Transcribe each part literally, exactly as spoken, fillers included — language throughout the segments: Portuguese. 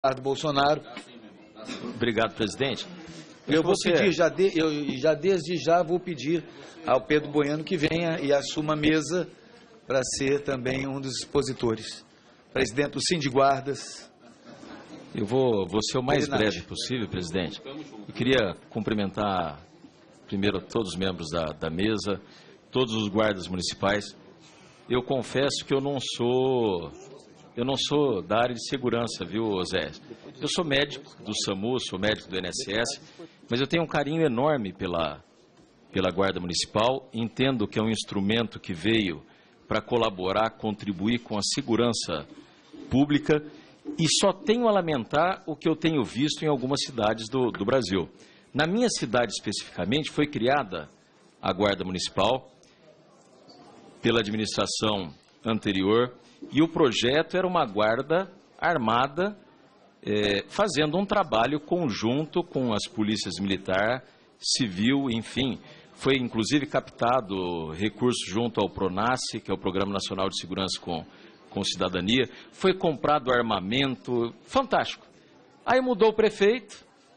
Eduardo Bolsonaro. Obrigado, presidente. Eu, eu vou você... pedir, já, de, eu, já desde já vou pedir ao Pedro Boiano que venha e assuma a mesa para ser também um dos expositores. Presidente do Sindiguardas. Eu vou, vou ser o mais breve possível, presidente. Eu queria cumprimentar primeiro todos os membros da, da mesa, todos os guardas municipais. Eu confesso que eu não sou, eu não sou da área de segurança, viu, Zé? Eu sou médico do SAMU, sou médico do I N S S, mas eu tenho um carinho enorme pela, pela Guarda Municipal. Entendo que é um instrumento que veio para colaborar, contribuir com a segurança pública. E só tenho a lamentar o que eu tenho visto em algumas cidades do, do Brasil. Na minha cidade, especificamente, foi criada a Guarda Municipal pela administração anterior e o projeto era uma guarda armada é, fazendo um trabalho conjunto com as polícias militar, civil, enfim. Foi, inclusive, captado recurso junto ao PRONASSE, que é o Programa Nacional de Segurança com com cidadania, foi comprado armamento, fantástico. Aí mudou o prefeito,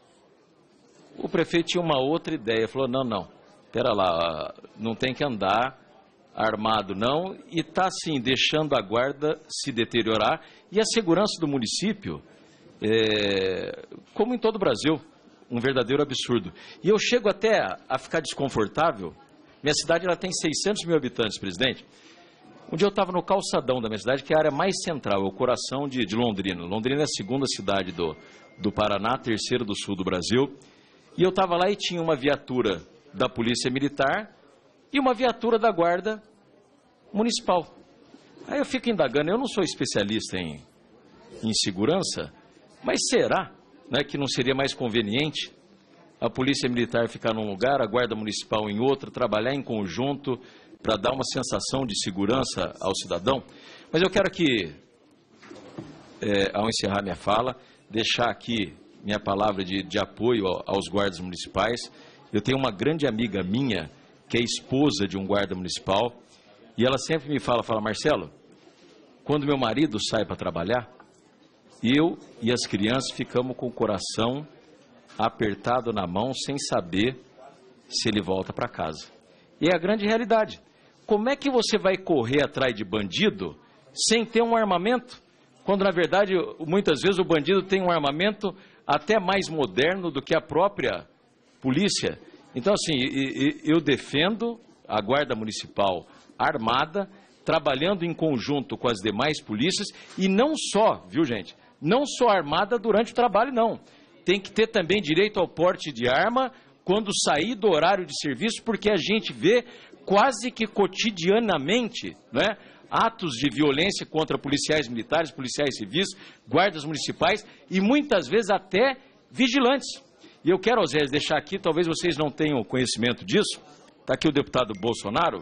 o prefeito tinha uma outra ideia, falou, não, não, espera lá, não tem que andar armado não, e está assim, deixando a guarda se deteriorar, e a segurança do município, é, como em todo o Brasil, um verdadeiro absurdo. E eu chego até a, a ficar desconfortável, minha cidade ela tem seiscentos mil habitantes, presidente. Um dia eu estava no calçadão da minha cidade, que é a área mais central, é o coração de, de Londrina. Londrina é a segunda cidade do, do Paraná, terceira do sul do Brasil. E eu estava lá e tinha uma viatura da Polícia Militar e uma viatura da Guarda Municipal. Aí eu fico indagando, eu não sou especialista em, em segurança, mas será, né, que não seria mais conveniente a Polícia Militar ficar num lugar, a Guarda Municipal em outro, trabalhar em conjunto para dar uma sensação de segurança ao cidadão? Mas eu quero aqui, é, ao encerrar minha fala, deixar aqui minha palavra de, de apoio aos guardas municipais. Eu tenho uma grande amiga minha, que é esposa de um guarda municipal, e ela sempre me fala, fala, Marcelo, quando meu marido sai para trabalhar, eu e as crianças ficamos com o coração apertado na mão, sem saber se ele volta para casa. E é a grande realidade. Como é que você vai correr atrás de bandido sem ter um armamento? Quando, na verdade, muitas vezes o bandido tem um armamento até mais moderno do que a própria polícia. Então, assim, eu defendo a Guarda Municipal armada, trabalhando em conjunto com as demais polícias, e não só, viu, gente? Não só armada durante o trabalho, não. Tem que ter também direito ao porte de arma quando sair do horário de serviço, porque a gente vê quase que cotidianamente, né, atos de violência contra policiais militares, policiais civis, guardas municipais e muitas vezes até vigilantes. E eu quero, Osés, deixar aqui, talvez vocês não tenham conhecimento disso, está aqui o deputado Bolsonaro,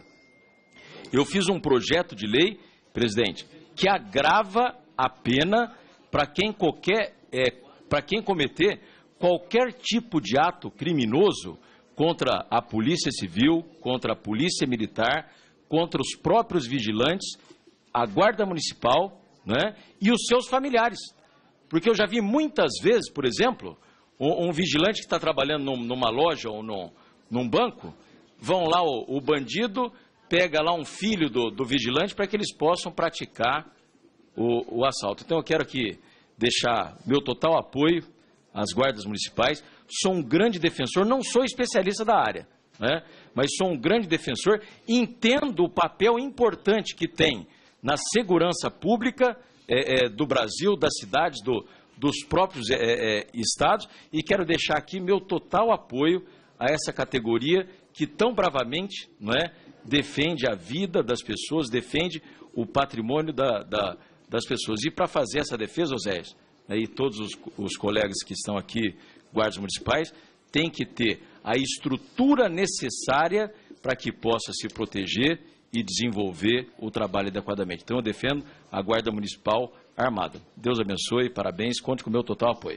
eu fiz um projeto de lei, presidente, que agrava a pena para quem, qualquer, é, para quem cometer qualquer tipo de ato criminoso contra a Polícia Civil, contra a Polícia Militar, contra os próprios vigilantes, a Guarda Municipal, né, e os seus familiares. Porque eu já vi muitas vezes, por exemplo, um, um vigilante que está trabalhando num, numa loja ou num, num banco, vão lá, o, o bandido pega lá um filho do, do vigilante para que eles possam praticar o, o assalto. Então eu quero aqui deixar meu total apoio às guardas municipais. Sou um grande defensor, não sou especialista da área, né, mas sou um grande defensor, entendo o papel importante que tem na segurança pública é, é, do Brasil, das cidades, do, dos próprios é, é, estados, e quero deixar aqui meu total apoio a essa categoria que tão bravamente, não é, defende a vida das pessoas, defende o patrimônio da, da, das pessoas. E para fazer essa defesa, Osés, e todos os, os colegas que estão aqui, guardas municipais, tem que ter a estrutura necessária para que possa se proteger e desenvolver o trabalho adequadamente. Então eu defendo a Guarda Municipal armada. Deus abençoe, parabéns, conte com o meu total apoio.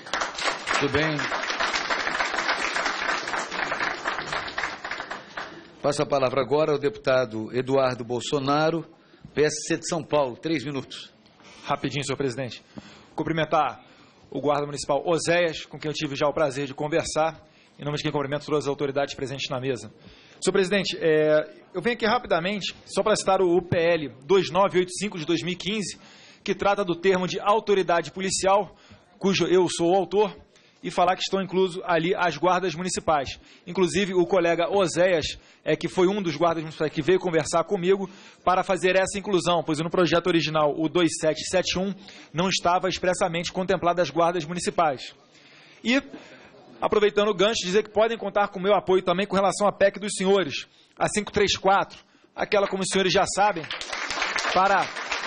Muito bem. Passo a palavra agora ao deputado Eduardo Bolsonaro, P S C de São Paulo, três minutos. Rapidinho, senhor presidente. Cumprimentar o guarda municipal Oséias, com quem eu tive já o prazer de conversar, em nome de quem cumprimento todas as autoridades presentes na mesa. Senhor presidente, é, eu venho aqui rapidamente, só para citar o P L dois nove oito cinco de dois mil e quinze, que trata do termo de autoridade policial, cujo eu sou o autor, e falar que estão inclusos ali as guardas municipais. Inclusive, o colega Oséias, é, que foi um dos guardas municipais que veio conversar comigo para fazer essa inclusão, pois no projeto original, o dois sete sete um, não estava expressamente contemplado as guardas municipais. E, aproveitando o gancho, dizer que podem contar com o meu apoio também com relação à P E C dos senhores, a quinhentos e trinta e quatro, aquela, como os senhores já sabem, para...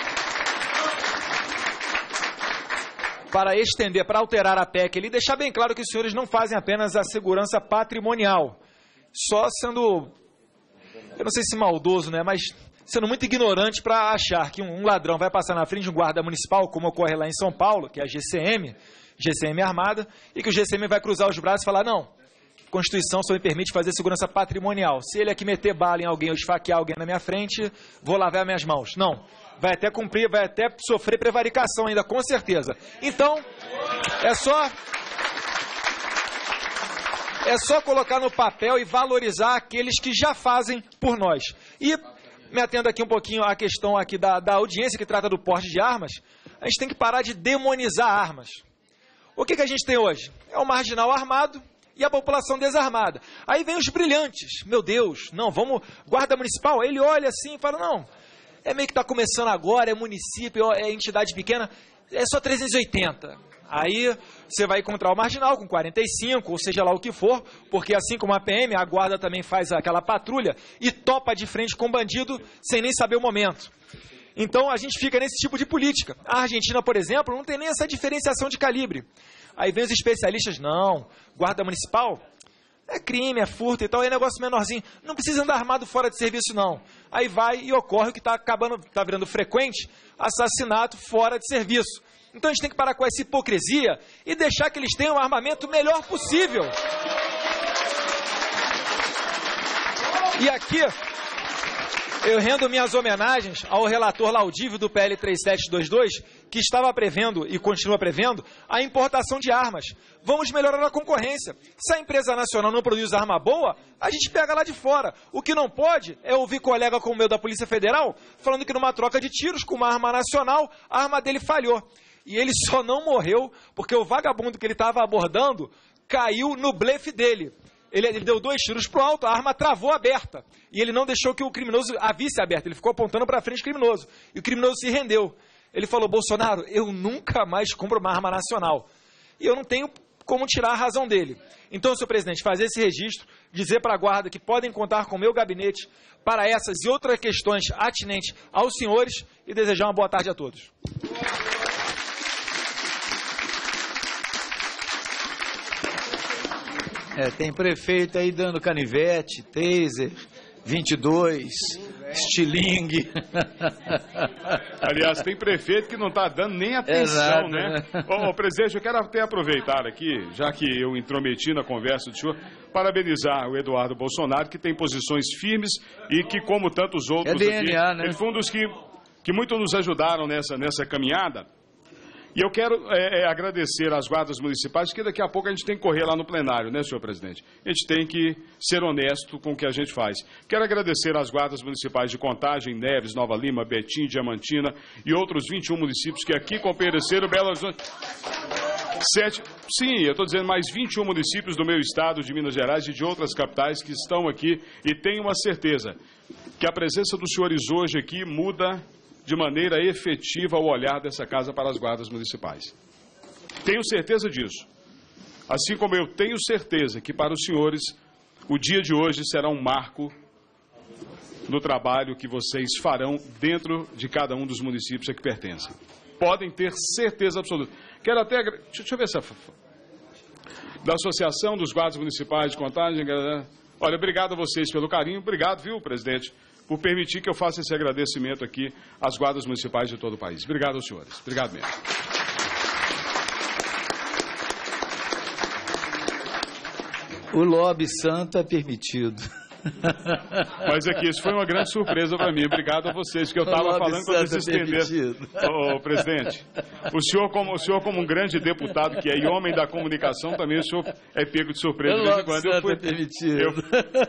para estender, para alterar a P E C e deixar bem claro que os senhores não fazem apenas a segurança patrimonial, só sendo, eu não sei se maldoso, né, mas sendo muito ignorante para achar que um ladrão vai passar na frente de um guarda municipal, como ocorre lá em São Paulo, que é a G C M, G C M armada, e que o G C M vai cruzar os braços e falar, não, a Constituição só me permite fazer segurança patrimonial. Se ele aqui meter bala em alguém ou esfaquear alguém na minha frente, vou lavar minhas mãos. Não. Vai até cumprir, vai até sofrer prevaricação ainda, com certeza. Então, é só... É só colocar no papel e valorizar aqueles que já fazem por nós. E, me atendo aqui um pouquinho à questão aqui da, da audiência que trata do porte de armas, a gente tem que parar de demonizar armas. O que, que a gente tem hoje? É o marginal armado e a população desarmada. Aí vem os brilhantes. Meu Deus, não, vamos... Guarda municipal, aí ele olha assim e fala, não... É meio que está começando agora, é município, é entidade pequena, é só trezentos e oitenta. Aí você vai encontrar o marginal com quarenta e cinco, ou seja lá o que for, porque assim como a P M, a guarda também faz aquela patrulha e topa de frente com o bandido sem nem saber o momento. Então a gente fica nesse tipo de política. A Argentina, por exemplo, não tem nem essa diferenciação de calibre. Aí vem os especialistas, não, guarda municipal... É crime, é furto e tal, é negócio menorzinho. Não precisa andar armado fora de serviço, não. Aí vai e ocorre o que está acabando, está virando frequente, assassinato fora de serviço. Então a gente tem que parar com essa hipocrisia e deixar que eles tenham o armamento melhor possível. E aqui, eu rendo minhas homenagens ao relator laudível do P L três sete dois dois, que estava prevendo e continua prevendo a importação de armas. Vamos melhorar a concorrência. Se a empresa nacional não produz arma boa, a gente pega lá de fora. O que não pode é ouvir colega como o meu da Polícia Federal falando que numa troca de tiros com uma arma nacional, a arma dele falhou. E ele só não morreu porque o vagabundo que ele estava abordando caiu no blefe dele. Ele, ele deu dois tiros pro alto, a arma travou aberta. E ele não deixou que o criminoso a visse aberta. Ele ficou apontando para frente do criminoso. E o criminoso se rendeu. Ele falou, Bolsonaro, eu nunca mais compro uma arma nacional. E eu não tenho como tirar a razão dele. Então, senhor presidente, fazer esse registro, dizer para a guarda que podem contar com o meu gabinete para essas e outras questões atinentes aos senhores e desejar uma boa tarde a todos. É, tem prefeito aí dando canivete, taser, vinte e dois, estilingue. Aliás, tem prefeito que não está dando nem atenção, Exato, né? né? Ô, ô, presidente, eu quero até aproveitar aqui, já que eu intrometi na conversa do senhor, parabenizar o Eduardo Bolsonaro, que tem posições firmes e que, como tantos outros é D N A, aqui, né? ele foi um dos que, que muito nos ajudaram nessa, nessa caminhada. E eu quero é, é, agradecer às guardas municipais, que daqui a pouco a gente tem que correr lá no plenário, né, senhor presidente? A gente tem que ser honesto com o que a gente faz. Quero agradecer às guardas municipais de Contagem, Neves, Nova Lima, Betim, Diamantina e outros vinte e um municípios que aqui compareceram, Belo Horizonte... Sete... Sim, eu estou dizendo mais vinte e um municípios do meu estado, de Minas Gerais e de outras capitais que estão aqui e tenho uma certeza que a presença dos senhores hoje aqui muda de maneira efetiva o olhar dessa casa para as guardas municipais. Tenho certeza disso. Assim como eu tenho certeza que para os senhores o dia de hoje será um marco no trabalho que vocês farão dentro de cada um dos municípios a que pertencem. Podem ter certeza absoluta. Quero até... Deixa eu ver essa... Da Associação dos Guardas Municipais de Contagem. Olha, obrigado a vocês pelo carinho. Obrigado, viu, presidente, por permitir que eu faça esse agradecimento aqui às guardas municipais de todo o país. Obrigado aos senhores. Obrigado mesmo. O lobby santo é permitido. Mas aqui, isso foi uma grande surpresa para mim. Obrigado a vocês, que eu estava falando para vocês entenderem. Ô, presidente, o senhor, como, o senhor, como um grande deputado que é e homem da comunicação, também o senhor é pego de surpresa de vez em quando. Eu fui, permitido. Eu...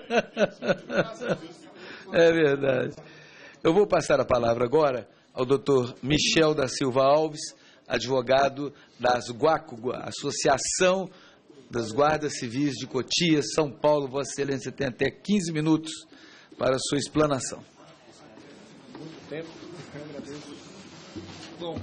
É verdade. Eu vou passar a palavra agora ao doutor Michel da Silva Alves, advogado das Guaco, Associação das Guardas Civis de Cotia, São Paulo. Vossa Excelência tem até quinze minutos para a sua explanação. Muito tempo. Bom,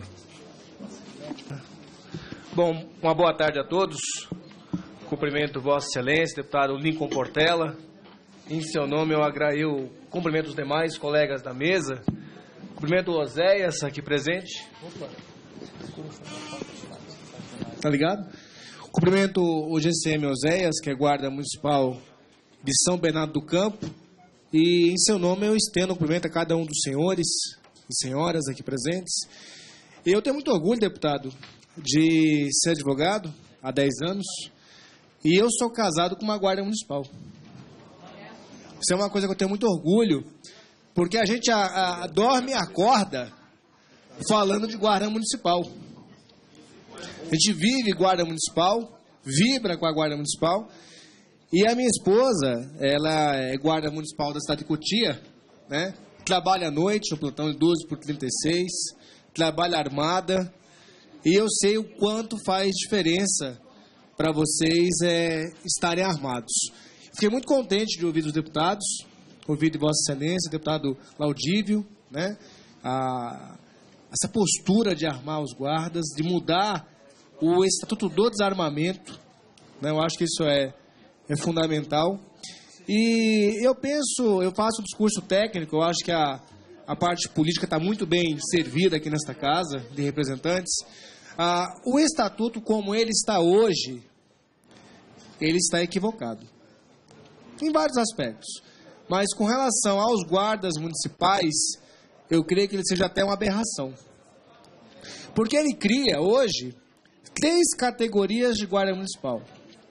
Bom, uma boa tarde a todos. Cumprimento Vossa Excelência, deputado Lincoln Portela. Em seu nome, eu, agra... eu cumprimento os demais colegas da mesa. Cumprimento o Oséias, aqui presente. Opa. Tá ligado? Cumprimento o G C M Oséias, que é guarda municipal de São Bernardo do Campo. E em seu nome eu estendo o cumprimento a cada um dos senhores e senhoras aqui presentes. E eu tenho muito orgulho, deputado, de ser advogado há dez anos. E eu sou casado com uma guarda municipal. Isso é uma coisa que eu tenho muito orgulho, porque a gente a, a, dorme e acorda falando de guarda municipal. A gente vive guarda municipal, vibra com a guarda municipal. E a minha esposa, ela é guarda municipal da cidade de Cotia, né? Trabalha à noite no plantão de doze por trinta e seis, trabalha armada. E eu sei o quanto faz diferença para vocês é, estarem armados. Fiquei muito contente de ouvir os deputados, ouvir de Vossa Excelência, deputado Laudívio, né? A, essa postura de armar os guardas, de mudar o Estatuto do Desarmamento, né? Eu acho que isso é, é fundamental. E eu penso, eu faço um discurso técnico, eu acho que a, a parte política está muito bem servida aqui nesta casa de representantes. Ah, o Estatuto, como ele está hoje, ele está equivocado. Em vários aspectos. Mas com relação aos guardas municipais, eu creio que ele seja até uma aberração. Porque ele cria, hoje, três categorias de guarda municipal.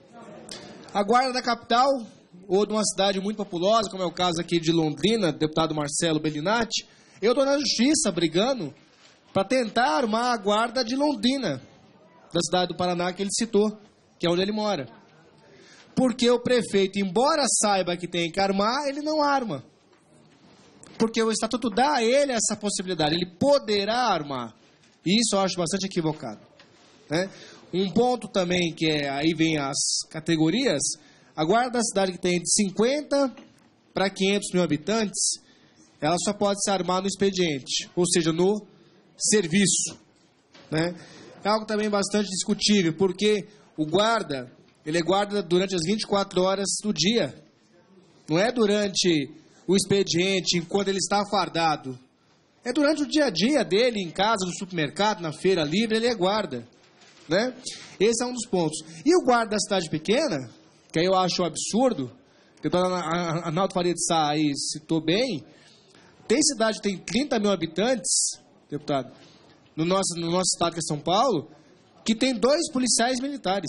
A guarda da capital, ou de uma cidade muito populosa, como é o caso aqui de Londrina, deputado Marcelo Bellinati. Eu estou na justiça brigando para tentar armar a guarda de Londrina, da cidade do Paraná que ele citou, que é onde ele mora. Porque o prefeito, embora saiba que tem que armar, ele não arma. Porque o Estatuto dá a ele essa possibilidade, ele poderá armar. E isso eu acho bastante equivocado, né? Um ponto também que é, aí vem as categorias, a guarda da cidade que tem de cinquenta para quinhentos mil habitantes, ela só pode se armar no expediente, ou seja, no serviço, né? É algo também bastante discutível, porque o guarda, ele é guarda durante as vinte e quatro horas do dia. Não é durante o expediente, enquanto ele está fardado. É durante o dia a dia dele, em casa, no supermercado, na feira livre, ele é guarda, né? Esse é um dos pontos. E o guarda da cidade pequena, que aí eu acho um absurdo, que o doutor Arnaldo Faria de Sá aí citou bem, tem cidade que tem trinta mil habitantes, deputado, no nosso, no nosso estado que é São Paulo, que tem dois policiais militares.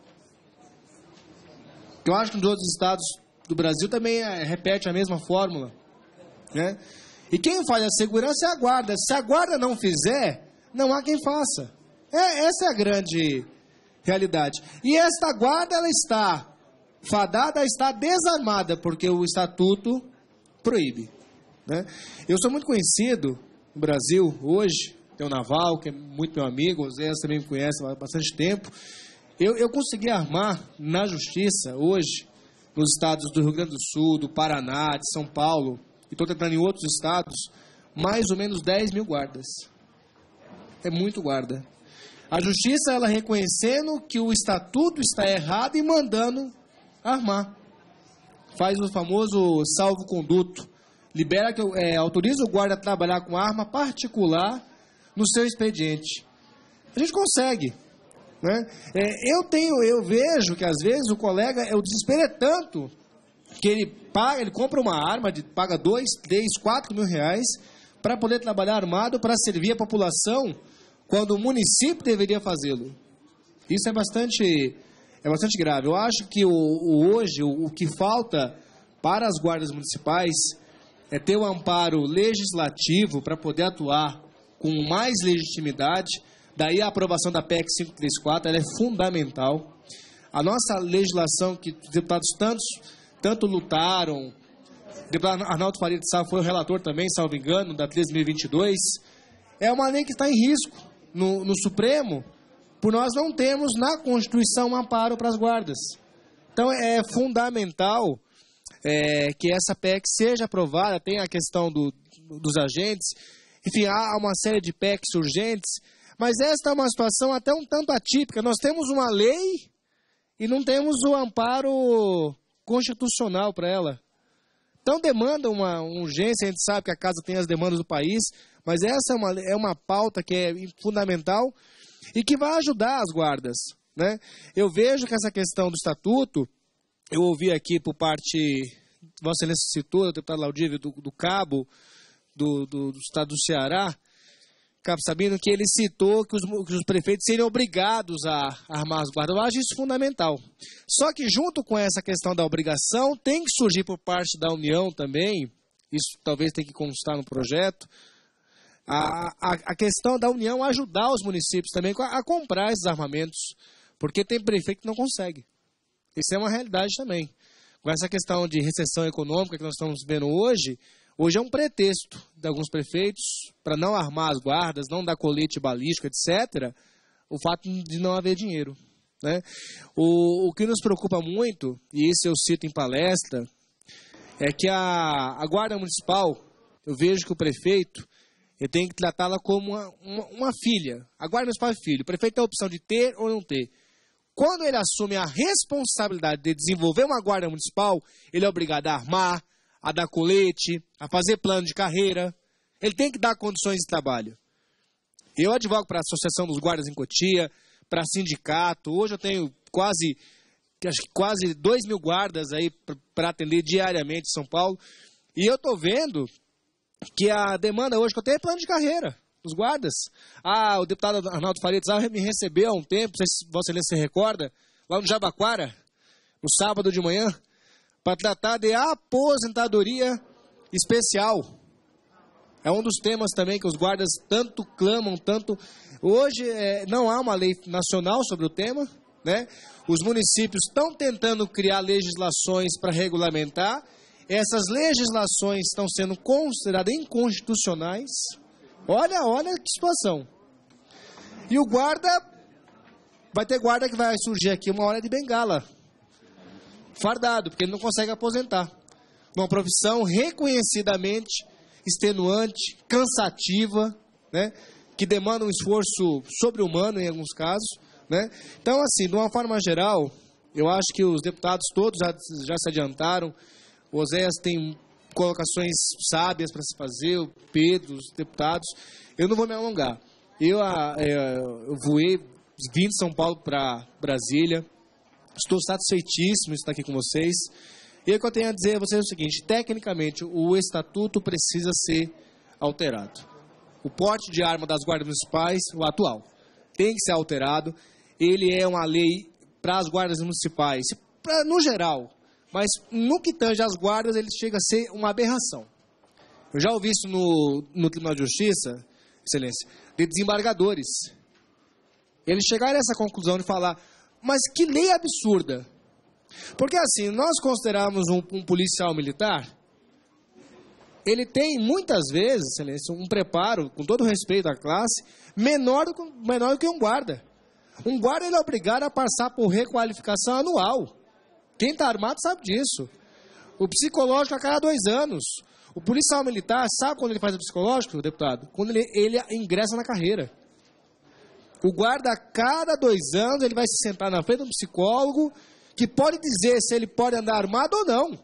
Eu acho que nos outros estados do Brasil também é, repete a mesma fórmula, né? E quem faz a segurança é a guarda. Se a guarda não fizer, não há quem faça. É, essa é a grande realidade. E esta guarda, ela está fadada a estar desarmada, porque o Estatuto proíbe, né? Eu sou muito conhecido no Brasil hoje, tem o Naval, que é muito meu amigo, o Zé também me conhece há bastante tempo. Eu, eu consegui armar na justiça hoje, nos estados do Rio Grande do Sul, do Paraná, de São Paulo, e estou tentando em outros estados, mais ou menos dez mil guardas. É muito guarda. A justiça, ela reconhecendo que o estatuto está errado e mandando armar. Faz o famoso salvo-conduto. Libera, que é, autoriza o guarda a trabalhar com arma particular no seu expediente. A gente consegue, né? É, eu tenho, eu vejo que às vezes o colega, é, o desespero é tanto que ele paga, ele compra uma arma, de, paga dois, três, quatro mil reais para poder trabalhar armado para servir a população quando o município deveria fazê-lo. Isso é bastante, é bastante grave. Eu acho que o, o hoje o, o que falta para as guardas municipais é ter o amparo legislativo para poder atuar com mais legitimidade. Daí a aprovação da P E C quinhentos e trinta e quatro, ela é fundamental. A nossa legislação, que os deputados tantos, tanto lutaram, o deputado Arnaldo Faria de Sá foi o relator também, salvo engano, da treze mil e vinte e dois, é uma lei que está em risco no, no Supremo, por nós não termos na Constituição um amparo para as guardas. Então é fundamental é, que essa P E C seja aprovada, tem a questão do, dos agentes, enfim, há uma série de P E Cs urgentes, mas esta é uma situação até um tanto atípica. Nós temos uma lei e não temos o amparo constitucional para ela. Então demanda uma urgência, a gente sabe que a casa tem as demandas do país, mas essa é uma, é uma pauta que é fundamental e que vai ajudar as guardas, né? Eu vejo que essa questão do estatuto, eu ouvi aqui por parte, Vossa Excelência citou, o deputado Laudívio, do, do Cabo, do, do, do estado do Ceará, Cabo Sabino, que ele citou que os, que os prefeitos seriam obrigados a armar as guardas. Eu acho isso fundamental. Só que junto com essa questão da obrigação, tem que surgir por parte da União também, isso talvez tenha que constar no projeto, a, a, a questão da União ajudar os municípios também a, a comprar esses armamentos, porque tem prefeito que não consegue. Isso é uma realidade também. Com essa questão de recessão econômica que nós estamos vendo hoje, hoje é um pretexto de alguns prefeitos para não armar as guardas, não dar colete balístico, etcétera, o fato de não haver dinheiro, né? O, o que nos preocupa muito, e isso eu cito em palestra, é que a, a Guarda Municipal, eu vejo que o prefeito ele tem que tratá-la como uma, uma, uma filha. A Guarda Municipal é filho. O prefeito tem a opção de ter ou não ter. Quando ele assume a responsabilidade de desenvolver uma Guarda Municipal, ele é obrigado a armar, a dar colete, a fazer plano de carreira. Ele tem que dar condições de trabalho. Eu advogo para a Associação dos Guardas em Cotia, para sindicato. Hoje eu tenho quase, acho que quase dois mil guardas aí para atender diariamente em São Paulo. E eu estou vendo que a demanda hoje que eu tenho é plano de carreira, os guardas. Ah, o deputado Arnaldo Faria de Sá me recebeu há um tempo, não sei se Vossa Excelência se recorda, lá no Jabaquara, no sábado de manhã, para tratar de aposentadoria especial. É um dos temas também que os guardas tanto clamam, tanto... Hoje é, não há uma lei nacional sobre o tema, né? Os municípios estão tentando criar legislações para regulamentar. Essas legislações estão sendo consideradas inconstitucionais. Olha, olha que situação. E o guarda... Vai ter guarda que vai surgir aqui uma hora de bengala. Fardado, porque ele não consegue aposentar. Uma profissão reconhecidamente extenuante, cansativa, né? Que demanda um esforço sobre-humano em alguns casos, né? Então, assim, de uma forma geral, eu acho que os deputados todos já, já se adiantaram. O Oséias tem colocações sábias para se fazer, o Pedro, os deputados. Eu não vou me alongar. Eu, é, eu voei, vim de São Paulo para Brasília. Estou satisfeitíssimo de estar aqui com vocês. E o que eu tenho a dizer a vocês é o seguinte: tecnicamente, o estatuto precisa ser alterado. O porte de arma das guardas municipais, o atual, tem que ser alterado. Ele é uma lei para as guardas municipais, pra, no geral, mas no que tange às guardas, ele chega a ser uma aberração. Eu já ouvi isso no, no Tribunal de Justiça, Excelência, de desembargadores. Eles chegaram a essa conclusão de falar... Mas que lei absurda. Porque assim, nós consideramos um, um policial militar, ele tem muitas vezes, Excelência, um preparo, com todo o respeito à classe, menor do, menor do que um guarda. Um guarda ele é obrigado a passar por requalificação anual. Quem está armado sabe disso. O psicológico a cada dois anos. O policial militar, sabe quando ele faz o psicológico, deputado? Quando ele, ele ingressa na carreira. O guarda, a cada dois anos, ele vai se sentar na frente de um psicólogo que pode dizer se ele pode andar armado ou não.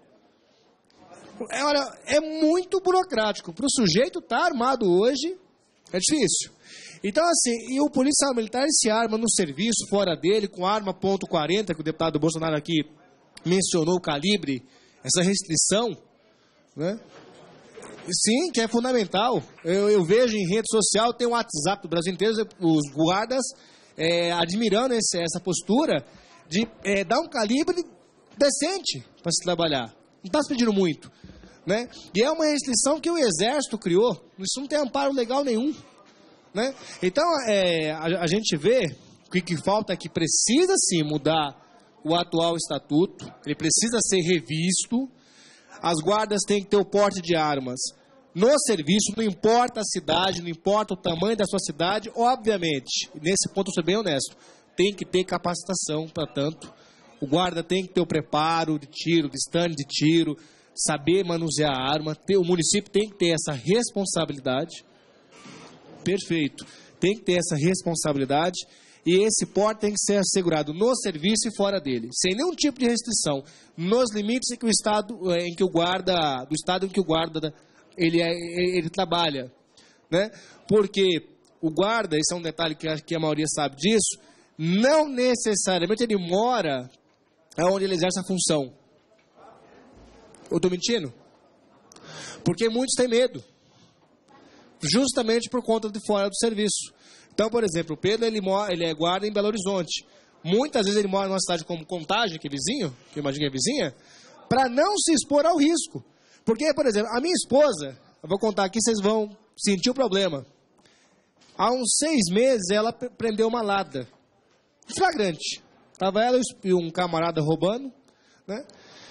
É, olha, é muito burocrático. Para o sujeito estar armado hoje, é difícil. Então, assim, e o policial militar ele se arma no serviço, fora dele, com arma ponto quarenta, que o deputado Bolsonaro aqui mencionou o calibre, essa restrição, né? Sim, que é fundamental. Eu, eu vejo em rede social, tem um WhatsApp do Brasil inteiro, os guardas é, admirando esse, essa postura de é, dar um calibre decente para se trabalhar. Não está se pedindo muito. Né? E é uma restrição que o Exército criou. Isso não tem amparo legal nenhum. Né? Então, é, a, a gente vê que o que falta é que precisa sim mudar o atual estatuto, ele precisa ser revisto, as guardas têm que ter o porte de armas no serviço, não importa a cidade, não importa o tamanho da sua cidade, obviamente, nesse ponto eu sou bem honesto, tem que ter capacitação para tanto, o guarda tem que ter o preparo de tiro, de stand de tiro, saber manusear a arma, ter, o município tem que ter essa responsabilidade, perfeito, tem que ter essa responsabilidade, e esse porte tem que ser assegurado no serviço e fora dele, sem nenhum tipo de restrição, nos limites em que o estado, em que o guarda, do estado em que o guarda ele, é, ele trabalha, né? Porque o guarda, esse é um detalhe que a, que a maioria sabe disso, não necessariamente ele mora onde ele exerce a função. Eu estou mentindo? Porque muitos têm medo, justamente por conta de fora do serviço. Então, por exemplo, o Pedro, ele, mora, ele é guarda em Belo Horizonte. Muitas vezes ele mora numa cidade como Contagem, que é vizinho, que eu imagino que é vizinha, para não se expor ao risco. Porque, por exemplo, a minha esposa, eu vou contar aqui, vocês vão sentir o problema. Há uns seis meses, ela prendeu uma lada. Flagrante. Estava ela e um camarada roubando, né?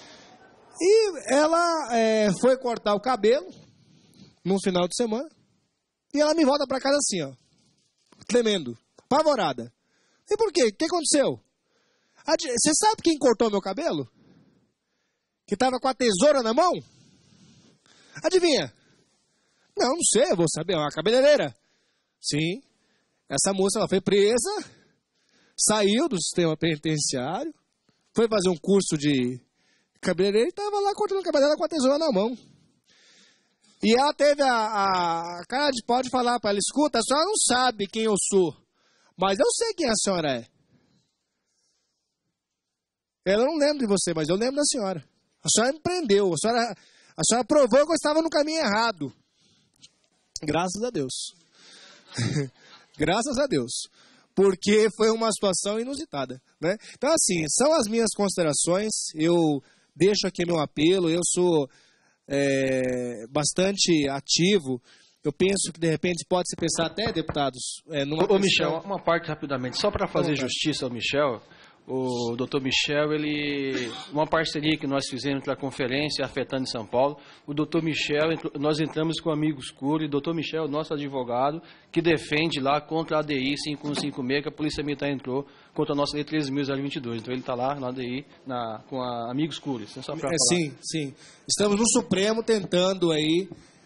E ela é, foi cortar o cabelo, no final de semana, e ela me volta para casa assim, ó. Tremendo, apavorada. E por quê? O que aconteceu? Você sabe quem cortou meu cabelo? Que estava com a tesoura na mão? Adivinha? Não, não sei, eu vou saber. É uma cabeleireira. Sim. Essa moça ela foi presa, saiu do sistema penitenciário, foi fazer um curso de cabeleireira e estava lá cortando o cabelo dela com a tesoura na mão. E ela teve a, a, a cara de pau de falar para ela, escuta, a senhora não sabe quem eu sou, mas eu sei quem a senhora é. Eu não lembro de você, mas eu lembro da senhora. A senhora me prendeu, a senhora, a senhora provou que eu estava no caminho errado. Graças a Deus. Graças a Deus. Porque foi uma situação inusitada, né? Então, assim, são as minhas considerações, eu deixo aqui meu apelo, eu sou... É, bastante ativo, eu penso que de repente pode se pensar até, deputados, é, numa Ô, Michel, uma parte rapidamente, só para fazer Vamos justiça ao Michel, o doutor Michel, ele, uma parceria que nós fizemos pela conferência afetando em São Paulo, o doutor Michel, nós entramos com o amigo escuro, e o doutor Michel, nosso advogado, que defende lá contra a A D I cinco um cinco seis, que a Polícia Militar entrou contra a nossa lei treze mil vinte e dois. Então ele está lá na A D I na, com a amigo escuro. Isso é só pra é, sim, sim. Estamos no Supremo tentando aí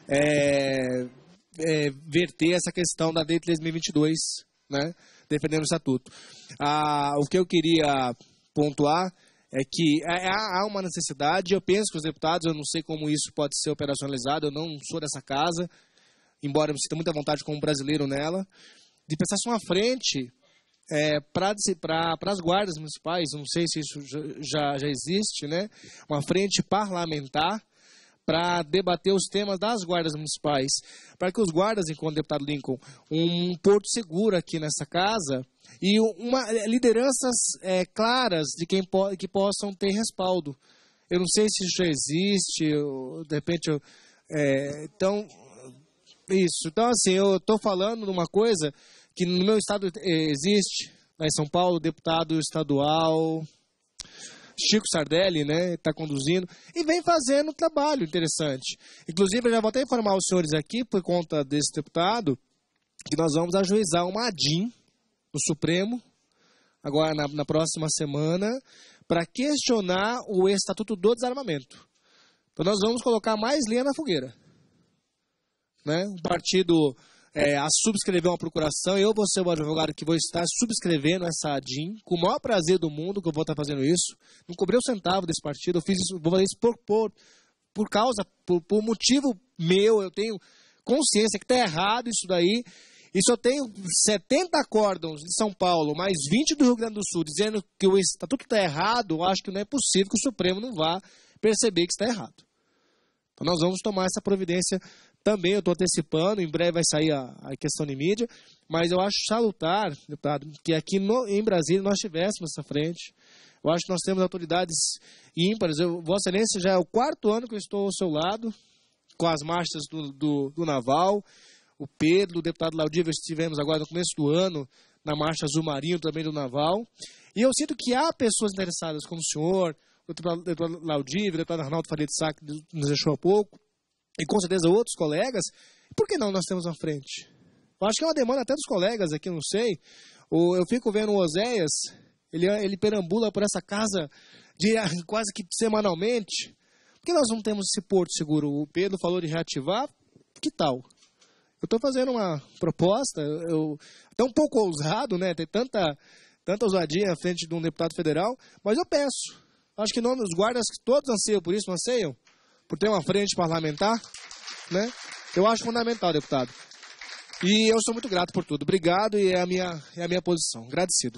é, é, verter essa questão da lei treze mil vinte e dois, né? Defendendo o estatuto. Ah, o que eu queria pontuar é que há uma necessidade, eu penso que os deputados, eu não sei como isso pode ser operacionalizado, eu não sou dessa casa, embora eu me sinta muita vontade como brasileiro nela, de pensar uma frente é, para as guardas municipais, não sei se isso já, já existe, né? Uma frente parlamentar para debater os temas das guardas municipais, para que os guardas, enquanto deputado Lincoln, um porto seguro aqui nessa casa e uma, lideranças é, claras de quem po que possam ter respaldo. Eu não sei se isso já existe, eu, de repente, eu, é, então, isso. Então, assim, eu estou falando de uma coisa que no meu estado existe, lá em São Paulo, deputado estadual... Chico Sardelli, né, está conduzindo e vem fazendo um trabalho interessante. Inclusive, eu já vou até informar os senhores aqui, por conta desse deputado, que nós vamos ajuizar uma A D I M no Supremo, agora na, na próxima semana, para questionar o Estatuto do Desarmamento. Então, nós vamos colocar mais lenha na fogueira. Né? Um partido... É, a subscrever uma procuração, eu vou ser o advogado que vou estar subscrevendo essa A D I M, com o maior prazer do mundo que eu vou estar fazendo isso. Não cobrei um centavo desse partido, eu fiz isso, vou fazer isso por, por, por causa, por, por motivo meu, eu tenho consciência que está errado isso daí. E se eu tenho setenta acórdãos de São Paulo, mais vinte do Rio Grande do Sul, dizendo que o estatuto está errado, eu acho que não é possível que o Supremo não vá perceber que está errado. Então nós vamos tomar essa providência também eu estou antecipando, em breve vai sair a, a questão de mídia, mas eu acho salutar, deputado, que aqui no, em Brasília nós tivéssemos essa frente. Eu acho que nós temos autoridades ímpares. Eu, Vossa Excelência, já é o quarto ano que eu estou ao seu lado, com as marchas do, do, do Naval, o Pedro, o deputado Laudívio, estivemos agora no começo do ano, na marcha Azul Marinho, também do Naval. E eu sinto que há pessoas interessadas, como o senhor, o deputado Laudívio, o deputado Arnaldo Faria de Sá, que nos deixou há pouco, e com certeza outros colegas. Por que não nós temos na frente? Eu acho que é uma demanda até dos colegas aqui, não sei. Eu fico vendo o Oséias, ele, ele perambula por essa casa de, quase que semanalmente. Por que nós não temos esse porto seguro? O Pedro falou de reativar, que tal? Eu estou fazendo uma proposta, eu, até um pouco ousado, né? Tem tanta, tanta ousadia à frente de um deputado federal, mas eu peço. Acho que nós, os guardas, todos anseiam por isso, não anseiam? Por ter uma frente parlamentar, né? Eu acho fundamental, deputado. E eu sou muito grato por tudo. Obrigado e é a minha, é a minha posição. Agradecido.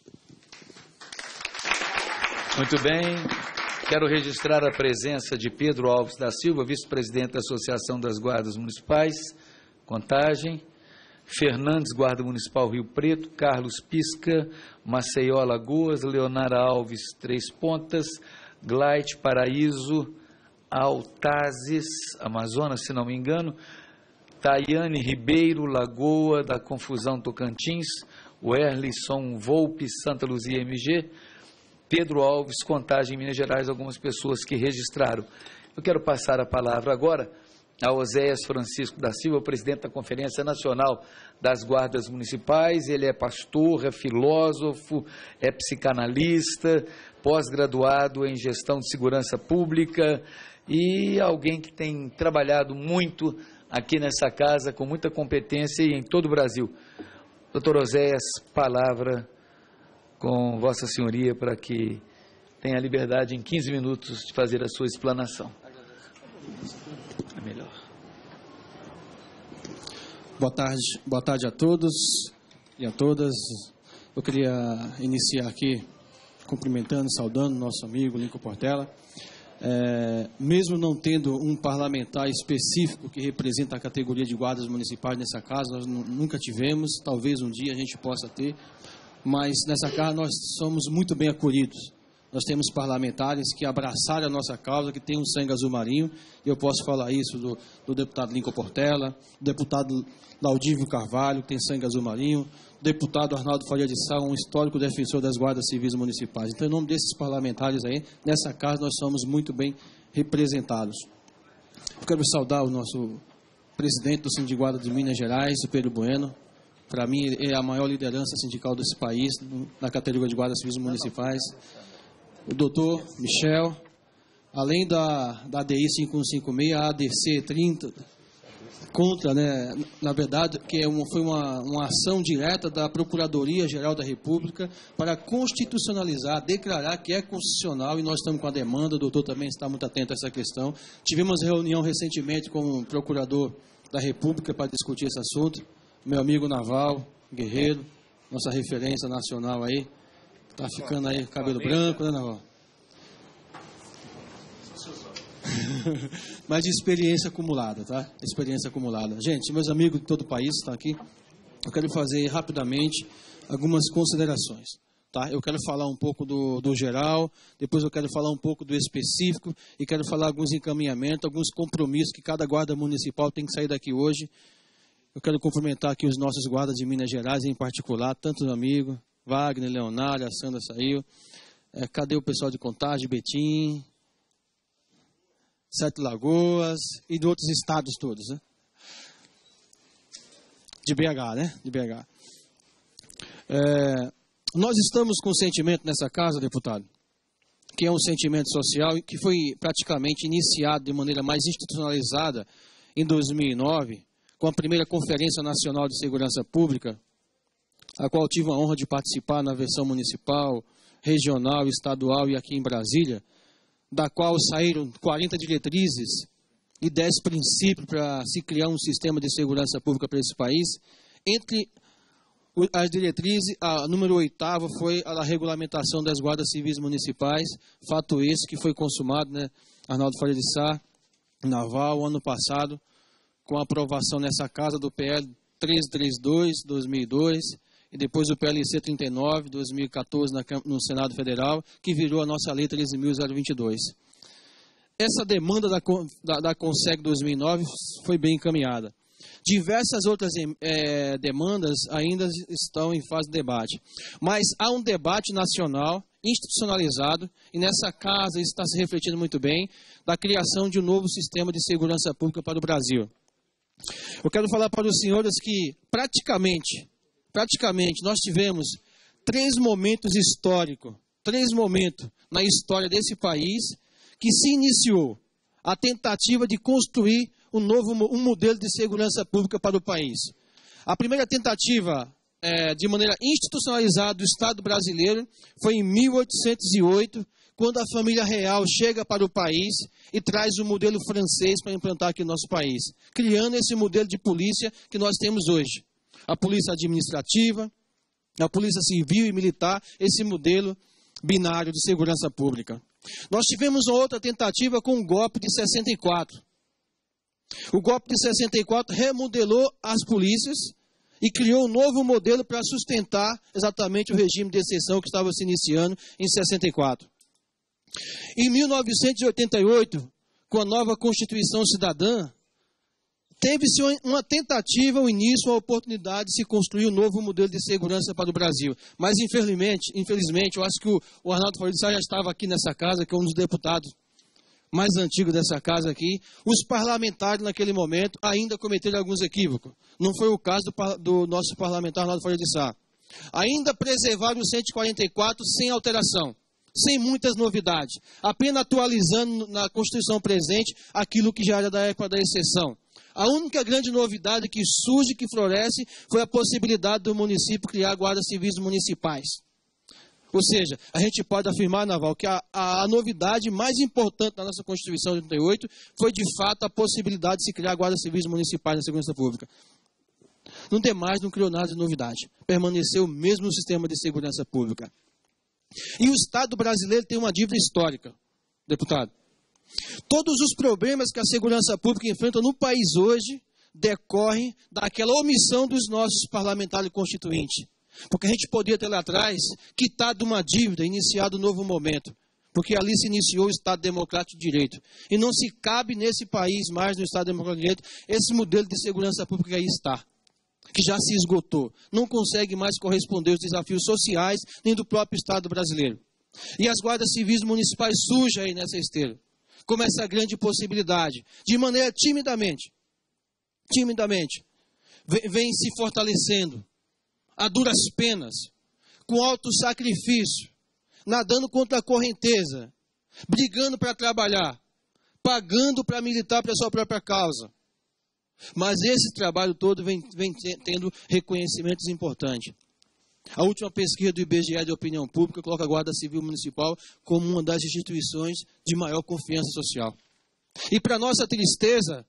Muito bem. Quero registrar a presença de Pedro Alves da Silva, vice-presidente da Associação das Guardas Municipais, Contagem. Fernandes, Guarda Municipal Rio Preto. Carlos Pisca, Maceió, Alagoas. Leonara Alves, Três Pontas. Gleit, Paraíso. Altazes, Amazonas, se não me engano. Tayane Ribeiro, Lagoa da Confusão, Tocantins. Werlisson Volpe, Santa Luzia, M G. Pedro Alves, Contagem, Minas Gerais, algumas pessoas que registraram. Eu quero passar a palavra agora a Oséias Francisco da Silva, presidente da Conferência Nacional das Guardas Municipais. Ele é pastor, é filósofo, é psicanalista, pós-graduado em Gestão de Segurança Pública e alguém que tem trabalhado muito aqui nessa casa, com muita competência e em todo o Brasil. Doutor Oséias, palavra com Vossa Senhoria para que tenha a liberdade em quinze minutos de fazer a sua explanação. É melhor. Boa tarde, boa tarde a todos e a todas. Eu queria iniciar aqui cumprimentando, saudando nosso amigo Lincoln Portela. É, mesmo não tendo um parlamentar específico que representa a categoria de guardas municipais nessa casa, nós nunca tivemos, talvez um dia a gente possa ter, mas nessa casa nós somos muito bem acolhidos. Nós temos parlamentares que abraçaram a nossa causa, que têm um sangue azul marinho, e eu posso falar isso do, do deputado Lincoln Portela, do deputado Laudívio Carvalho, que tem sangue azul marinho, do deputado Arnaldo Faria de Sá, um histórico defensor das guardas civis municipais. Então, em nome desses parlamentares aí, nessa casa nós somos muito bem representados. Eu quero saudar o nosso presidente do Sindicato de Guarda de Minas Gerais, o Pedro Bueno. Para mim, é a maior liderança sindical desse país, na categoria de guardas civis municipais. O doutor Michel, além da, da A D I cinco um cinco seis, a A D C trinta, contra, né, na verdade, que é uma, foi uma, uma ação direta da Procuradoria-Geral da República para constitucionalizar, declarar que é constitucional, e nós estamos com a demanda, o doutor também está muito atento a essa questão. Tivemos reunião recentemente com o Procurador da República para discutir esse assunto, meu amigo Naval Guerreiro, nossa referência nacional aí. Tá ficando aí cabelo branco, né, Naval? Mas de experiência acumulada, tá? Experiência acumulada. Gente, meus amigos de todo o país estão aqui. Eu quero fazer rapidamente algumas considerações, tá? Eu quero falar um pouco do, do geral, depois eu quero falar um pouco do específico e quero falar alguns encaminhamentos, alguns compromissos que cada guarda municipal tem que sair daqui hoje. Eu quero cumprimentar aqui os nossos guardas de Minas Gerais, em particular, tantos amigos. Wagner, Leonardo, a Sandra saiu. É, cadê o pessoal de Contagem, Betim, Sete Lagoas e de outros estados todos, né? De B H, né? De B H. É, nós estamos com um sentimento nessa casa, deputado, que é um sentimento social que foi praticamente iniciado de maneira mais institucionalizada em dois mil e nove, com a primeira Conferência Nacional de Segurança Pública, a qual tive a honra de participar na versão municipal, regional, estadual e aqui em Brasília, da qual saíram quarenta diretrizes e dez princípios para se criar um sistema de segurança pública para esse país. Entre as diretrizes, a número oitava foi a regulamentação das guardas civis municipais, fato esse que foi consumado, né, Arnaldo Faria de Sá, Naval, ano passado, com a aprovação nessa casa do P L trezentos e trinta e dois, dois mil e dois, e depois o P L C trinta e nove, dois mil e quatorze, na, no Senado Federal, que virou a nossa Lei treze mil vinte e dois. Essa demanda da, da, da Conseg dois mil e nove foi bem encaminhada. Diversas outras é, demandas ainda estão em fase de debate. Mas há um debate nacional, institucionalizado, e nessa casa está se refletindo muito bem, da criação de um novo sistema de segurança pública para o Brasil. Eu quero falar para os senhores que praticamente, praticamente nós tivemos três momentos históricos, três momentos na história desse país que se iniciou a tentativa de construir um novo um modelo de segurança pública para o país. A primeira tentativa, é, de maneira institucionalizada, do Estado brasileiro foi em mil oitocentos e oito, quando a família real chega para o país e traz o modelo francês para implantar aqui no nosso país, criando esse modelo de polícia que nós temos hoje. A polícia administrativa, a polícia civil e militar, esse modelo binário de segurança pública. Nós tivemos uma outra tentativa com o golpe de sessenta e quatro. O golpe de sessenta e quatro remodelou as polícias e criou um novo modelo para sustentar exatamente o regime de exceção que estava se iniciando em sessenta e quatro. Em mil novecentos e oitenta e oito, com a nova Constituição Cidadã, teve-se uma tentativa, o início, a oportunidade de se construir um novo modelo de segurança para o Brasil. Mas, infelizmente, infelizmente eu acho que o, o Arnaldo Faria de Sá já estava aqui nessa casa, que é um dos deputados mais antigos dessa casa aqui. Os parlamentares, naquele momento, ainda cometeram alguns equívocos. Não foi o caso do, do nosso parlamentar Arnaldo Faria de Sá. Ainda preservaram o cento e quarenta e quatro sem alteração, sem muitas novidades, apenas atualizando na Constituição presente aquilo que já era da época da exceção. A única grande novidade que surge, que floresce, foi a possibilidade do município criar guardas civis municipais. Ou seja, a gente pode afirmar, Naval, que a, a, a novidade mais importante da nossa Constituição de oitenta e oito foi, de fato, a possibilidade de se criar guardas civis municipais na segurança pública. Não tem mais, não criou nada de novidade. Permaneceu o mesmo sistema de segurança pública. E o Estado brasileiro tem uma dívida histórica, deputado. Todos os problemas que a segurança pública enfrenta no país hoje decorrem daquela omissão dos nossos parlamentares constituintes. Porque a gente poderia ter lá atrás quitado uma dívida, iniciado um novo momento. Porque ali se iniciou o Estado Democrático de Direito. E não se cabe nesse país mais, no Estado Democrático de Direito, esse modelo de segurança pública que aí está, que já se esgotou. Não consegue mais corresponder aos desafios sociais nem do próprio Estado brasileiro. E as guardas civis municipais surgem aí nessa esteira, como essa grande possibilidade, de maneira timidamente, timidamente, vem se fortalecendo, a duras penas, com alto sacrifício, nadando contra a correnteza, brigando para trabalhar, pagando para militar para a sua própria causa. Mas esse trabalho todo vem, vem tendo reconhecimentos importantes. A última pesquisa do I B G E de opinião pública coloca a Guarda Civil Municipal como uma das instituições de maior confiança social. E para nossa tristeza,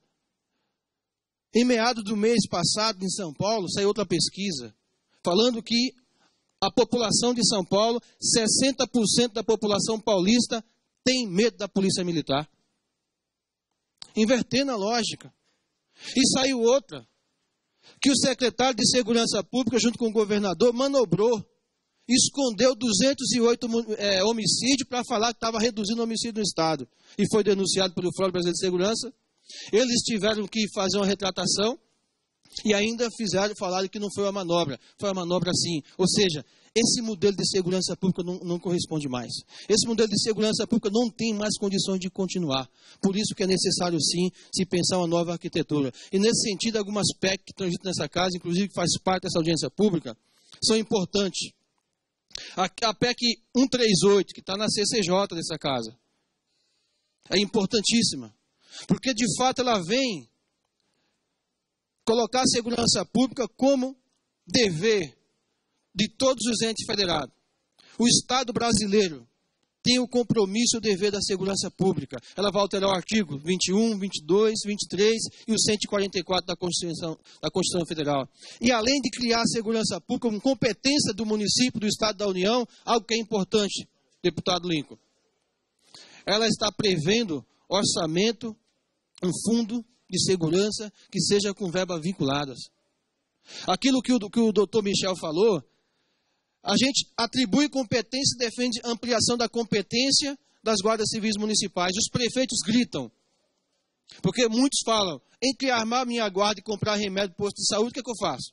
em meados do mês passado, em São Paulo, saiu outra pesquisa, falando que a população de São Paulo, sessenta por cento da população paulista tem medo da polícia militar. Invertendo a lógica. E saiu outra, que o secretário de Segurança Pública, junto com o governador, manobrou, escondeu duzentos e oito é, homicídios para falar que estava reduzindo o homicídio no Estado. E foi denunciado pelo Fórum Brasileiro de Segurança. Eles tiveram que fazer uma retratação e ainda fizeram, falaram que não foi uma manobra. Foi uma manobra sim. Ou seja, esse modelo de segurança pública não, não corresponde mais. Esse modelo de segurança pública não tem mais condições de continuar. Por isso que é necessário, sim, se pensar uma nova arquitetura. E, nesse sentido, algumas P E C que transitam nessa casa, inclusive que faz parte dessa audiência pública, são importantes. A, a P E C cento e trinta e oito, que está na C C J dessa casa, é importantíssima. Porque, de fato, ela vem colocar a segurança pública como dever de todos os entes federados. O Estado brasileiro tem o compromisso e o dever da segurança pública. Ela vai alterar o artigo vinte e um, vinte e dois, vinte e três e o cento e quarenta e quatro da Constituição, da Constituição Federal. E além de criar a segurança pública como competência do município, do Estado da União, algo que é importante, deputado Lincoln, ela está prevendo orçamento, um fundo de segurança que seja com verbas vinculadas. Aquilo que o, que o doutor Michel falou, a gente atribui competência e defende ampliação da competência das guardas civis municipais. Os prefeitos gritam, porque muitos falam, entre armar minha guarda e comprar remédio do posto de saúde, o que é que eu faço?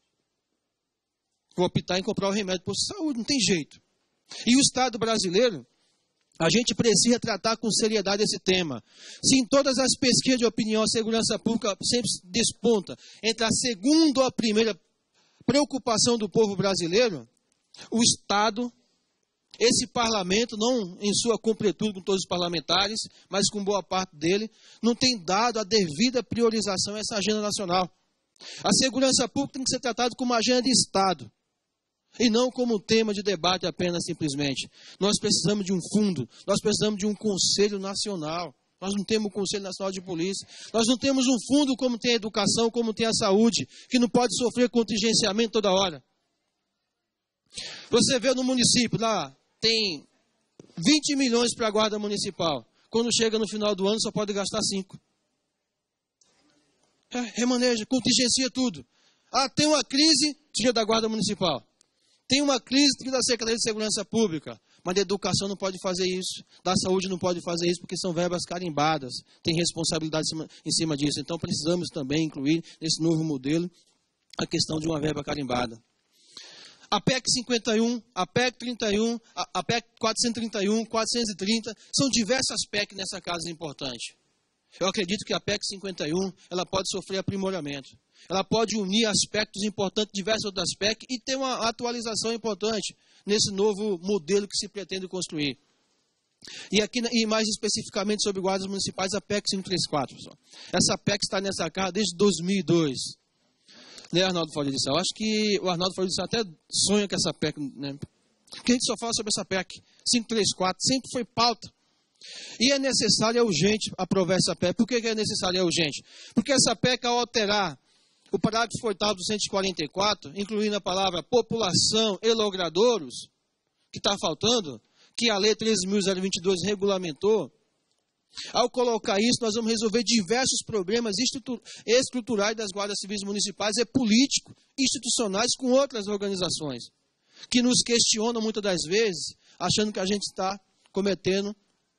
Vou optar em comprar o remédio do posto de saúde, não tem jeito. E o Estado brasileiro, a gente precisa tratar com seriedade esse tema. Se em todas as pesquisas de opinião a segurança pública sempre desponta entre a segunda ou a primeira preocupação do povo brasileiro, o Estado, esse parlamento, não em sua completude com todos os parlamentares, mas com boa parte dele, não tem dado a devida priorização a essa agenda nacional. A segurança pública tem que ser tratada como uma agenda de Estado, e não como um tema de debate apenas simplesmente. Nós precisamos de um fundo, nós precisamos de um Conselho Nacional. Nós não temos um Conselho Nacional de Polícia. Nós não temos um fundo como tem a educação, como tem a saúde, que não pode sofrer contingenciamento toda hora. Você vê no município, lá tem vinte milhões para a guarda municipal. Quando chega no final do ano, só pode gastar cinco. É, remaneja, contingencia tudo. Ah, tem uma crise, tira da guarda municipal. Tem uma crise da Secretaria de Segurança Pública, mas da educação não pode fazer isso, da saúde não pode fazer isso, porque são verbas carimbadas, tem responsabilidade em cima, em cima disso. Então precisamos também incluir nesse novo modelo a questão de uma verba carimbada. A P E C cinquenta e um, a P E C trinta e um, a, a P E C quatrocentos e trinta e um, quatrocentos e trinta, são diversas P E C nessa casa importante. Eu acredito que a P E C cinquenta e um, ela pode sofrer aprimoramento. Ela pode unir aspectos importantes de diversas outras P E C e ter uma atualização importante nesse novo modelo que se pretende construir. E aqui, e mais especificamente sobre guardas municipais, a P E C quinhentos e trinta e quatro. Pessoal. Essa P E C está nessa casa desde dois mil e dois. Né, Arnaldo Folha de Sá? Eu acho que o Arnaldo Folha de Sá até sonha com essa P E C, né? Porque a gente só fala sobre essa P E C. quinhentos e trinta e quatro sempre foi pauta. E é necessário, é urgente aprovar essa P E C. Por que é necessário, é urgente? Porque essa P E C, ao alterar o parágrafo oitavo do cento e quarenta e quatro, incluindo a palavra população e logradouros, que está faltando, que a lei treze mil vinte e dois regulamentou, ao colocar isso, nós vamos resolver diversos problemas estruturais das guardas civis municipais e políticos, institucionais com outras organizações, que nos questionam muitas das vezes, achando que a gente está cometendo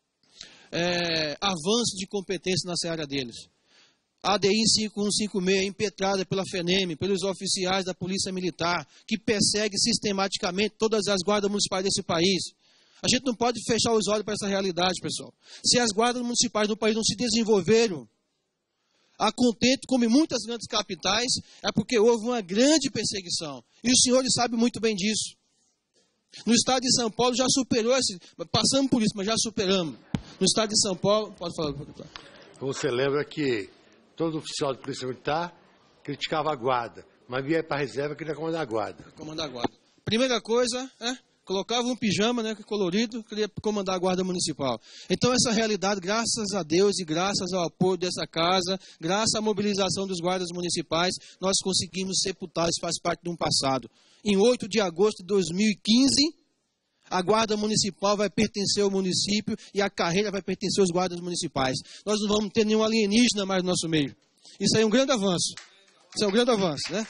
é, avanço de competência nessa área deles. A D I cinco um cinco seis, impetrada pela FENEM, pelos oficiais da Polícia Militar, que persegue sistematicamente todas as guardas municipais desse país. A gente não pode fechar os olhos para essa realidade, pessoal. Se as guardas municipais do país não se desenvolveram a contento, como em muitas grandes capitais, é porque houve uma grande perseguição. E os senhores sabem muito bem disso. No estado de São Paulo já superou, esse, passamos por isso, mas já superamos. No estado de São Paulo, pode falar. Você lembra que todo oficial de polícia militar criticava a guarda, mas vinha para a reserva e queria comandar a guarda. Comandar a guarda. Primeira coisa, é, colocava um pijama, né, colorido, queria comandar a guarda municipal. Então essa realidade, graças a Deus e graças ao apoio dessa casa, graças à mobilização dos guardas municipais, nós conseguimos sepultar, isso faz parte de um passado. Em oito de agosto de dois mil e quinze, a guarda municipal vai pertencer ao município e a carreira vai pertencer aos guardas municipais. Nós não vamos ter nenhum alienígena mais no nosso meio. Isso aí é um grande avanço. Isso é um grande avanço, né?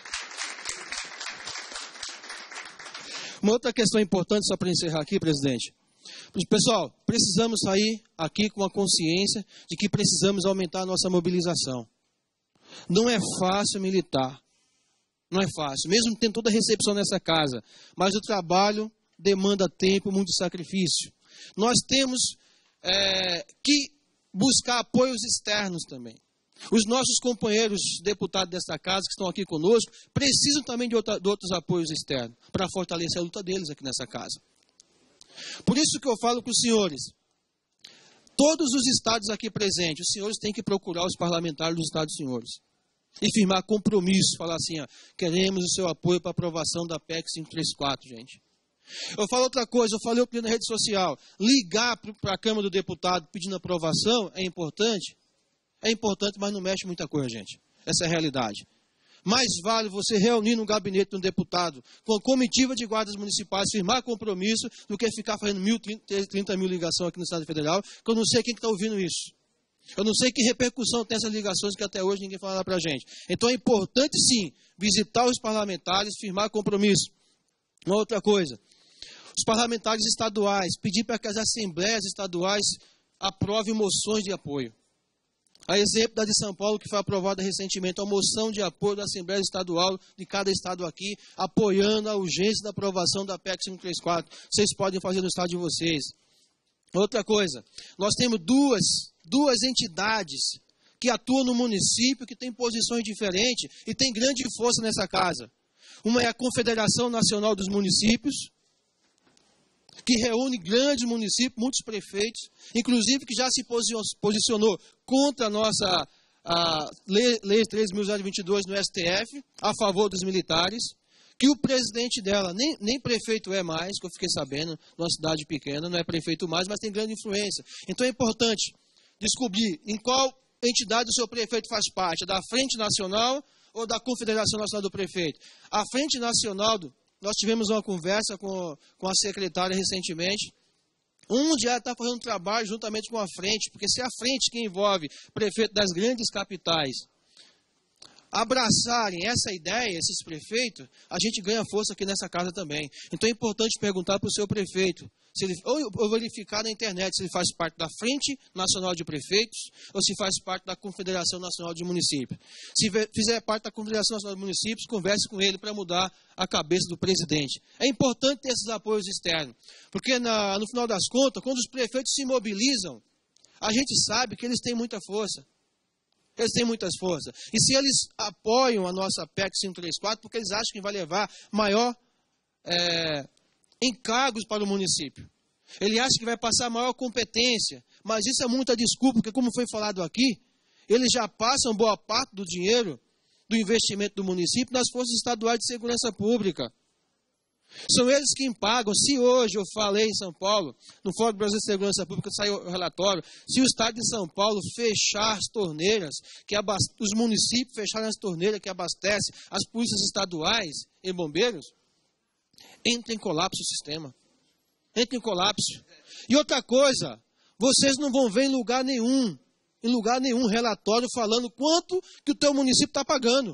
Uma outra questão importante, só para encerrar aqui, presidente. Pessoal, precisamos sair aqui com a consciência de que precisamos aumentar a nossa mobilização. Não é fácil militar. Não é fácil. Mesmo tendo toda a recepção nessa casa. Mas o trabalho demanda tempo, muito sacrifício. Nós temos é, que buscar apoios externos também. Os nossos companheiros deputados dessa casa, que estão aqui conosco, precisam também de, outra, de outros apoios externos, para fortalecer a luta deles aqui nessa casa. Por isso que eu falo com os senhores, todos os estados aqui presentes, os senhores têm que procurar os parlamentares dos estados dos senhores, e firmar compromisso, falar assim, ó, queremos o seu apoio para a aprovação da P E C quinhentos e trinta e quatro, gente. Eu falo outra coisa, eu falei outro dia na rede social, ligar para a Câmara do Deputado pedindo aprovação é importante, é importante, mas não mexe muita coisa, gente. Essa é a realidade. Mais vale você reunir no gabinete de um deputado com a comitiva de guardas municipais, firmar compromisso, do que ficar fazendo mil, trinta mil ligações aqui no Estado Federal, que eu não sei quem está ouvindo isso. Eu não sei que repercussão tem essas ligações que até hoje ninguém fala para a gente. Então é importante, sim, visitar os parlamentares, firmar compromisso. Uma outra coisa, os parlamentares estaduais, pedir para que as assembleias estaduais aprovem moções de apoio. A exemplo da de São Paulo, que foi aprovada recentemente, a moção de apoio da Assembleia Estadual de cada estado aqui, apoiando a urgência da aprovação da P E C quinhentos e trinta e quatro. Vocês podem fazer no estado de vocês. Outra coisa, nós temos duas, duas entidades que atuam no município, que têm posições diferentes e têm grande força nessa casa. Uma é a Confederação Nacional dos Municípios, que reúne grandes municípios, muitos prefeitos, inclusive que já se posicionou contra a nossa a Lei, Lei treze mil e vinte e dois no S T F, a favor dos militares, que o presidente dela nem, nem prefeito é mais, que eu fiquei sabendo, numa cidade pequena, não é prefeito mais, mas tem grande influência. Então é importante descobrir em qual entidade o seu prefeito faz parte, da Frente Nacional ou da Confederação Nacional do Prefeito. A Frente Nacional do Nós tivemos uma conversa com, com a secretária recentemente, onde ela está fazendo trabalho juntamente com a frente, porque se a frente que envolve prefeito das grandes capitais abraçarem essa ideia, esses prefeitos, a gente ganha força aqui nessa casa também. Então é importante perguntar para o seu prefeito, se ele, ou, ou verificar na internet se ele faz parte da Frente Nacional de Prefeitos ou se faz parte da Confederação Nacional de Municípios. Se fizer parte da Confederação Nacional de Municípios, converse com ele para mudar a cabeça do presidente. É importante ter esses apoios externos, porque na, no final das contas, quando os prefeitos se mobilizam, a gente sabe que eles têm muita força. Eles têm muitas forças. E se eles apoiam a nossa P E C quinhentos e trinta e quatro, porque eles acham que vai levar maior é, encargos para o município. Ele acha que vai passar maior competência. Mas isso é muita desculpa, porque como foi falado aqui, eles já passam boa parte do dinheiro do investimento do município nas forças estaduais de segurança pública. São eles quem pagam. Se hoje eu falei em São Paulo, no Fórum Brasil de Segurança Pública, saiu o relatório, se o Estado de São Paulo fechar as torneiras, que abast... os municípios fecharem as torneiras que abastecem as polícias estaduais e bombeiros, entra em colapso o sistema. Entra em colapso. E outra coisa, vocês não vão ver em lugar nenhum, em lugar nenhum relatório falando quanto que o teu município está pagando.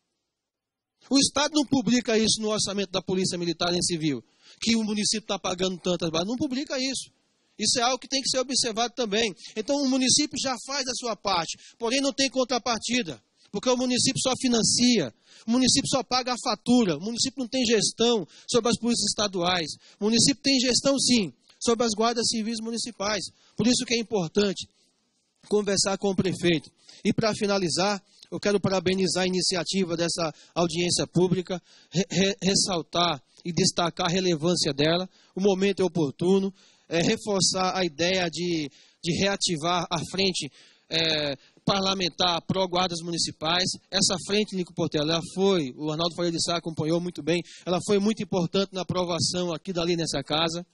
O Estado não publica isso no orçamento da Polícia Militar e Civil, que o município está pagando tantas bases. Não publica isso. Isso é algo que tem que ser observado também. Então, o município já faz a sua parte, porém não tem contrapartida, porque o município só financia, o município só paga a fatura, o município não tem gestão sobre as polícias estaduais. O município tem gestão, sim, sobre as guardas civis municipais. Por isso que é importante conversar com o prefeito. E, para finalizar, eu quero parabenizar a iniciativa dessa audiência pública, re re ressaltar e destacar a relevância dela. O momento é oportuno, é, reforçar a ideia de, de reativar a frente é, parlamentar pró-guardas municipais. Essa frente, Nico Portela, ela foi, o Arnaldo Faria de Sá acompanhou muito bem, ela foi muito importante na aprovação aqui dali nessa casa.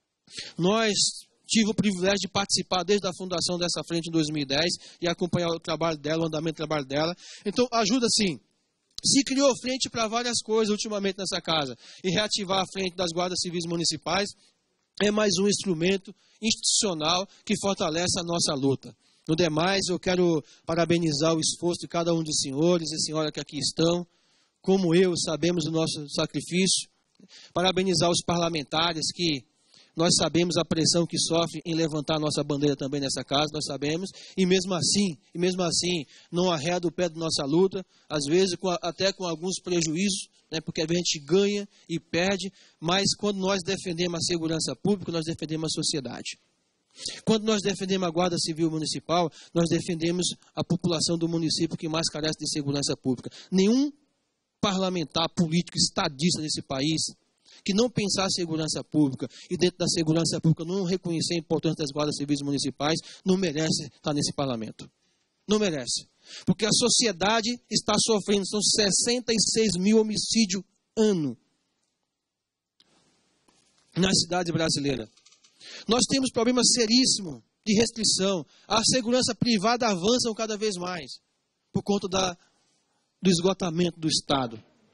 Nós tive o privilégio de participar desde a fundação dessa frente em dois mil e dez e acompanhar o trabalho dela, o andamento do trabalho dela. Então, ajuda sim. Se criou frente para várias coisas ultimamente nessa casa. E reativar a frente das guardas civis municipais é mais um instrumento institucional que fortalece a nossa luta. No demais, eu quero parabenizar o esforço de cada um dos senhores e senhoras que aqui estão. Como eu, sabemos do nosso sacrifício. Parabenizar os parlamentares que nós sabemos a pressão que sofre em levantar a nossa bandeira também nessa casa, nós sabemos, e mesmo assim, e mesmo assim, não arreda o pé da nossa luta, às vezes com, até com alguns prejuízos, né, porque a gente ganha e perde, mas quando nós defendemos a segurança pública, nós defendemos a sociedade. Quando nós defendemos a Guarda Civil Municipal, nós defendemos a população do município que mais carece de segurança pública. Nenhum parlamentar, político, estadista desse país que não pensar a segurança pública e dentro da segurança pública não reconhecer a importância das guardas civis municipais, não merece estar nesse parlamento. Não merece. Porque a sociedade está sofrendo, são sessenta e seis mil homicídios ano na cidade brasileira. Nós temos problemas seríssimos de restrição. A segurança privada avança cada vez mais por conta da, do esgotamento do Estado.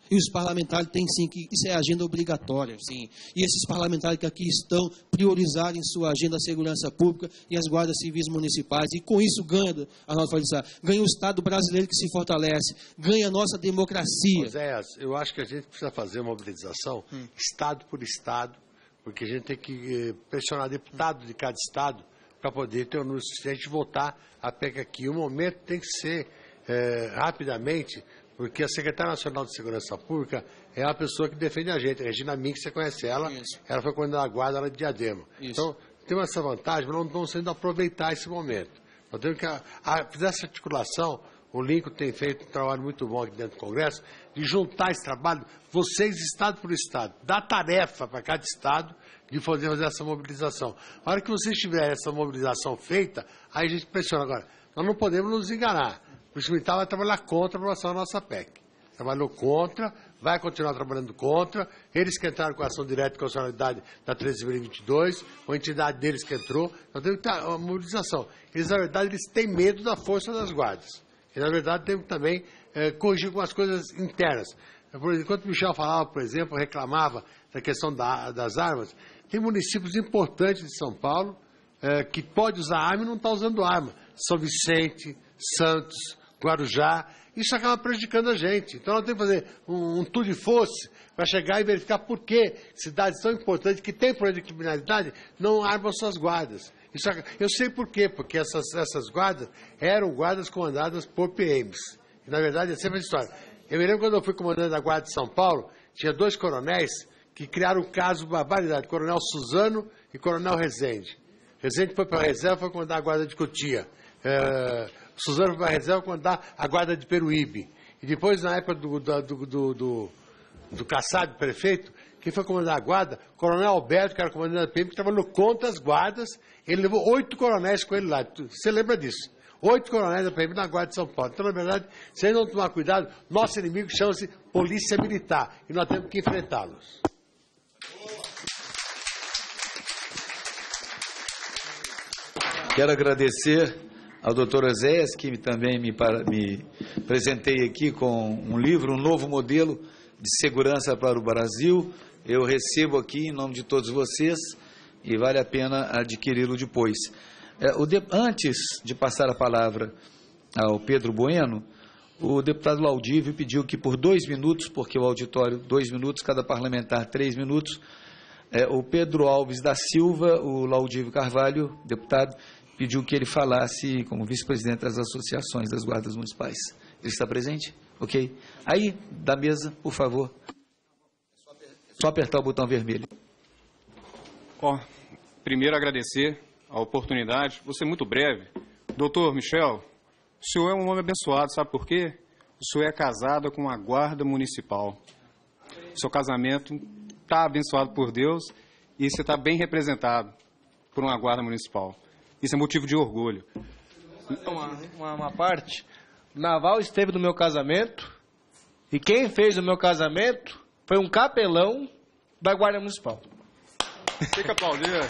E os parlamentares têm sim que, isso é agenda obrigatória, sim. E esses parlamentares que aqui estão priorizarem sua agenda a segurança pública e as guardas civis municipais. E com isso ganha, a nossa ganha o Estado brasileiro que se fortalece, ganha a nossa democracia. Oséias, eu acho que a gente precisa fazer uma mobilização, hum. Estado por Estado, porque a gente tem que pressionar deputado de cada Estado para poder ter o número suficiente de votar a P E C aqui. O momento tem que ser é, rapidamente, porque a Secretária Nacional de Segurança Pública é a pessoa que defende a gente. A Regina Mink, você conhece ela, Isso. ela foi comandante da guarda lá de Diadema. Isso. Então, temos essa vantagem, mas não estamos sendo aproveitar esse momento. Nós temos que a, a, fazer essa articulação. O Lincoln tem feito um trabalho muito bom aqui dentro do Congresso, de juntar esse trabalho, vocês, Estado por Estado, dar tarefa para cada Estado de fazer, fazer essa mobilização. A hora que vocês tiverem essa mobilização feita, aí a gente pressiona. Agora, nós não podemos nos enganar. O polícia militar vai trabalhar contra a aprovação da nossa P E C. Trabalhou contra, vai continuar trabalhando contra. Eles que entraram com a ação direta e constitucionalidade da treze mil e vinte e dois, a entidade deles que entrou, nós temos que ter uma mobilização. Eles, na verdade, eles têm medo da força das guardas. E, na verdade, temos que também é, corrigir algumas coisas internas. Enquanto o Michel falava, por exemplo, reclamava da questão da, das armas, tem municípios importantes de São Paulo é, que pode usar arma e não está usando arma. São Vicente, Santos, Guarujá, isso acaba prejudicando a gente. Então nós temos que fazer um, um tour de força para chegar e verificar por que cidades tão importantes que têm problema de criminalidade não armam suas guardas. Isso, eu sei por quê, porque essas, essas guardas eram guardas comandadas por P Ms. E, na verdade, é sempre a história. Eu me lembro quando eu fui comandante da Guarda de São Paulo, tinha dois coronéis que criaram um caso de barbaridade, Coronel Suzano e Coronel Rezende. Rezende foi para a reserva, foi comandar a Guarda de Cotia. É, Suzano foi para a reserva, comandar a Guarda de Peruíbe. E depois, na época do, do, do, do, do, do Kassab, prefeito, quem foi comandar a guarda? Coronel Alberto, que era comandante da P M, que trabalhou contra as guardas. Ele levou oito coronéis com ele lá. Você lembra disso? Oito coronéis da P M na Guarda de São Paulo. Então, na verdade, se a gente não tomar cuidado, nosso inimigo chama-se Polícia Militar. E nós temos que enfrentá-los. Quero agradecer ao doutor Oséias, que também me, para, me apresentei aqui com um livro, um novo modelo de segurança para o Brasil. Eu recebo aqui em nome de todos vocês e vale a pena adquiri-lo depois. É, o de, antes de passar a palavra ao Pedro Bueno, o deputado Laudívio pediu que por dois minutos, porque o auditório, dois minutos, cada parlamentar, três minutos, é, o Pedro Alves da Silva, o Laudívio Carvalho, deputado, pediu que ele falasse como vice-presidente das associações das guardas municipais. Ele está presente? Ok. Aí, da mesa, por favor. Só apertar o botão vermelho. Bom, primeiro agradecer a oportunidade. Vou ser muito breve. Doutor Michel, o senhor é um homem abençoado, sabe por quê? O senhor é casado com uma guarda municipal. Seu casamento está abençoado por Deus e você está bem representado por uma guarda municipal. Isso é motivo de orgulho. Uma, uma, uma parte, o Naval esteve no meu casamento e quem fez o meu casamento foi um capelão da Guarda Municipal. Fica aplaudindo.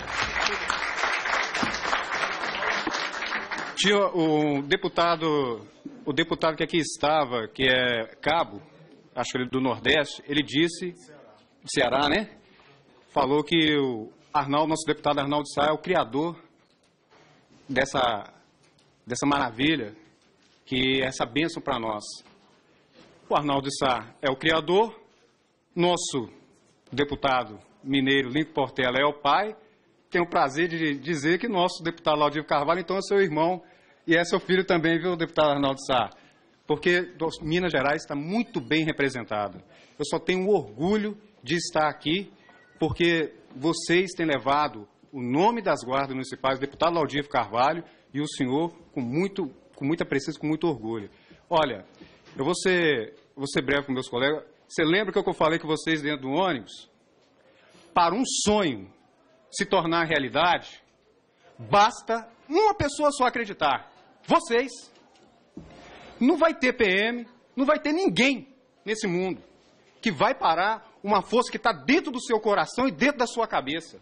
Tinha o deputado, o deputado que aqui estava, que é cabo, acho que ele do Nordeste, ele disse, Ceará, né? Falou que o Arnaldo, nosso deputado Arnaldo Sá, é o criador dessa, dessa maravilha, que é essa bênção para nós. O Arnaldo Sá é o criador, nosso deputado mineiro Lincoln Portela é o pai. Tenho o prazer de dizer que nosso deputado Laudívio Carvalho, então, é seu irmão e é seu filho também, viu, deputado Arnaldo Sá? Porque Minas Gerais está muito bem representado. Eu só tenho orgulho de estar aqui, porque vocês têm levado o nome das guardas municipais, o deputado Laudívio Carvalho e o senhor, com, muito, com muita precisão, com muito orgulho. Olha, eu vou ser, vou ser breve com meus colegas. Você lembra que eu falei com vocês dentro do ônibus? Para um sonho se tornar realidade, basta uma pessoa só acreditar. Vocês. Não vai ter P M, não vai ter ninguém nesse mundo que vai parar uma força que está dentro do seu coração e dentro da sua cabeça.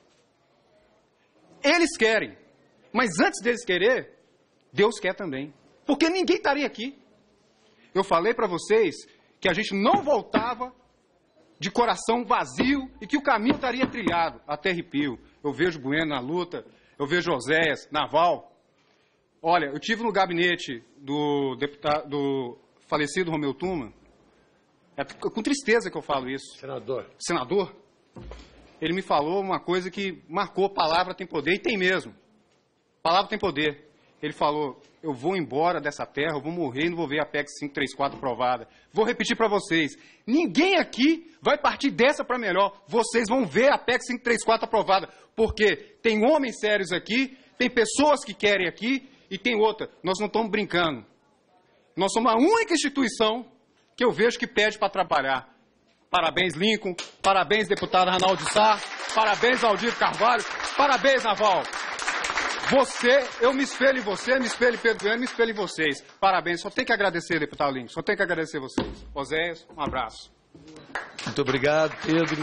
Eles querem, mas antes deles querer, Deus quer também. Porque ninguém estaria aqui. Eu falei para vocês que a gente não voltava de coração vazio e que o caminho estaria trilhado até Arrepio. Eu vejo Bueno na luta, eu vejo Oséias, Naval. Olha, eu tive no gabinete do, deputado, do falecido Romeu Tuma, é com tristeza que eu falo isso. Senador. Senador, ele me falou uma coisa que marcou: palavra tem poder, e tem mesmo. Palavra tem poder. Ele falou: eu vou embora dessa terra, eu vou morrer e não vou ver a P E C quinhentos e trinta e quatro aprovada. Vou repetir para vocês: ninguém aqui vai partir dessa para melhor. Vocês vão ver a P E C quinhentos e trinta e quatro aprovada, porque tem homens sérios aqui, tem pessoas que querem aqui, e tem outra. Nós não estamos brincando. Nós somos a única instituição que eu vejo que pede para trabalhar. Parabéns, Lincoln. Parabéns, deputado Arnaldo Sá. Parabéns, Aldir Carvalho. Parabéns, Naval. Você, eu me espelho em você, me espelho em Pedro Bueno, me espelho em vocês. Parabéns. Só tem que agradecer, deputado Lincoln. Só tem que agradecer vocês. Oséias, um abraço. Muito obrigado, Pedro.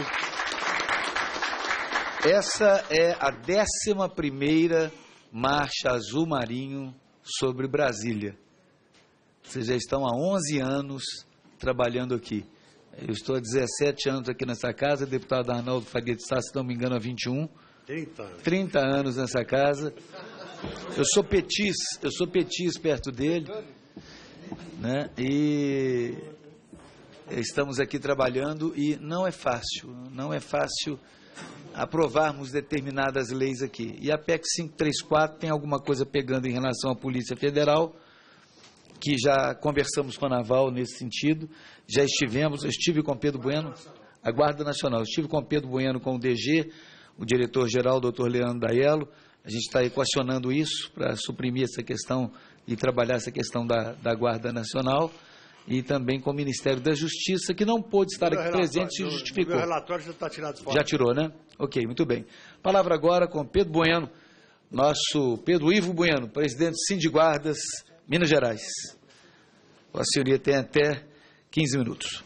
Essa é a décima primeira Marcha Azul Marinho sobre Brasília. Vocês já estão há onze anos trabalhando aqui. Eu estou há dezessete anos aqui nessa casa, deputado Arnaldo Faria de Sá, se não me engano, há vinte e um. trinta anos. trinta anos nessa casa. Eu sou petis, eu sou petis perto dele, né? E estamos aqui trabalhando e não é fácil, não é fácil aprovarmos determinadas leis aqui. E a P E C quinhentos e trinta e quatro tem alguma coisa pegando em relação à Polícia Federal, que já conversamos com a Naval nesse sentido, já estivemos, eu estive com Pedro Bueno, a Guarda Nacional, estive com Pedro Bueno, com o D G, o diretor-geral, o doutor Leandro Daiello. A gente está equacionando isso para suprimir essa questão e trabalhar essa questão da, da Guarda Nacional, e também com o Ministério da Justiça, que não pôde estar aqui presente, se justificou. O meu relatório já está tirado fora. Já tirou, né? Ok, muito bem. Palavra agora com Pedro Bueno, nosso Pedro Ivo Bueno, presidente do Sindiguardas, Minas Gerais. A senhoria tem até quinze minutos.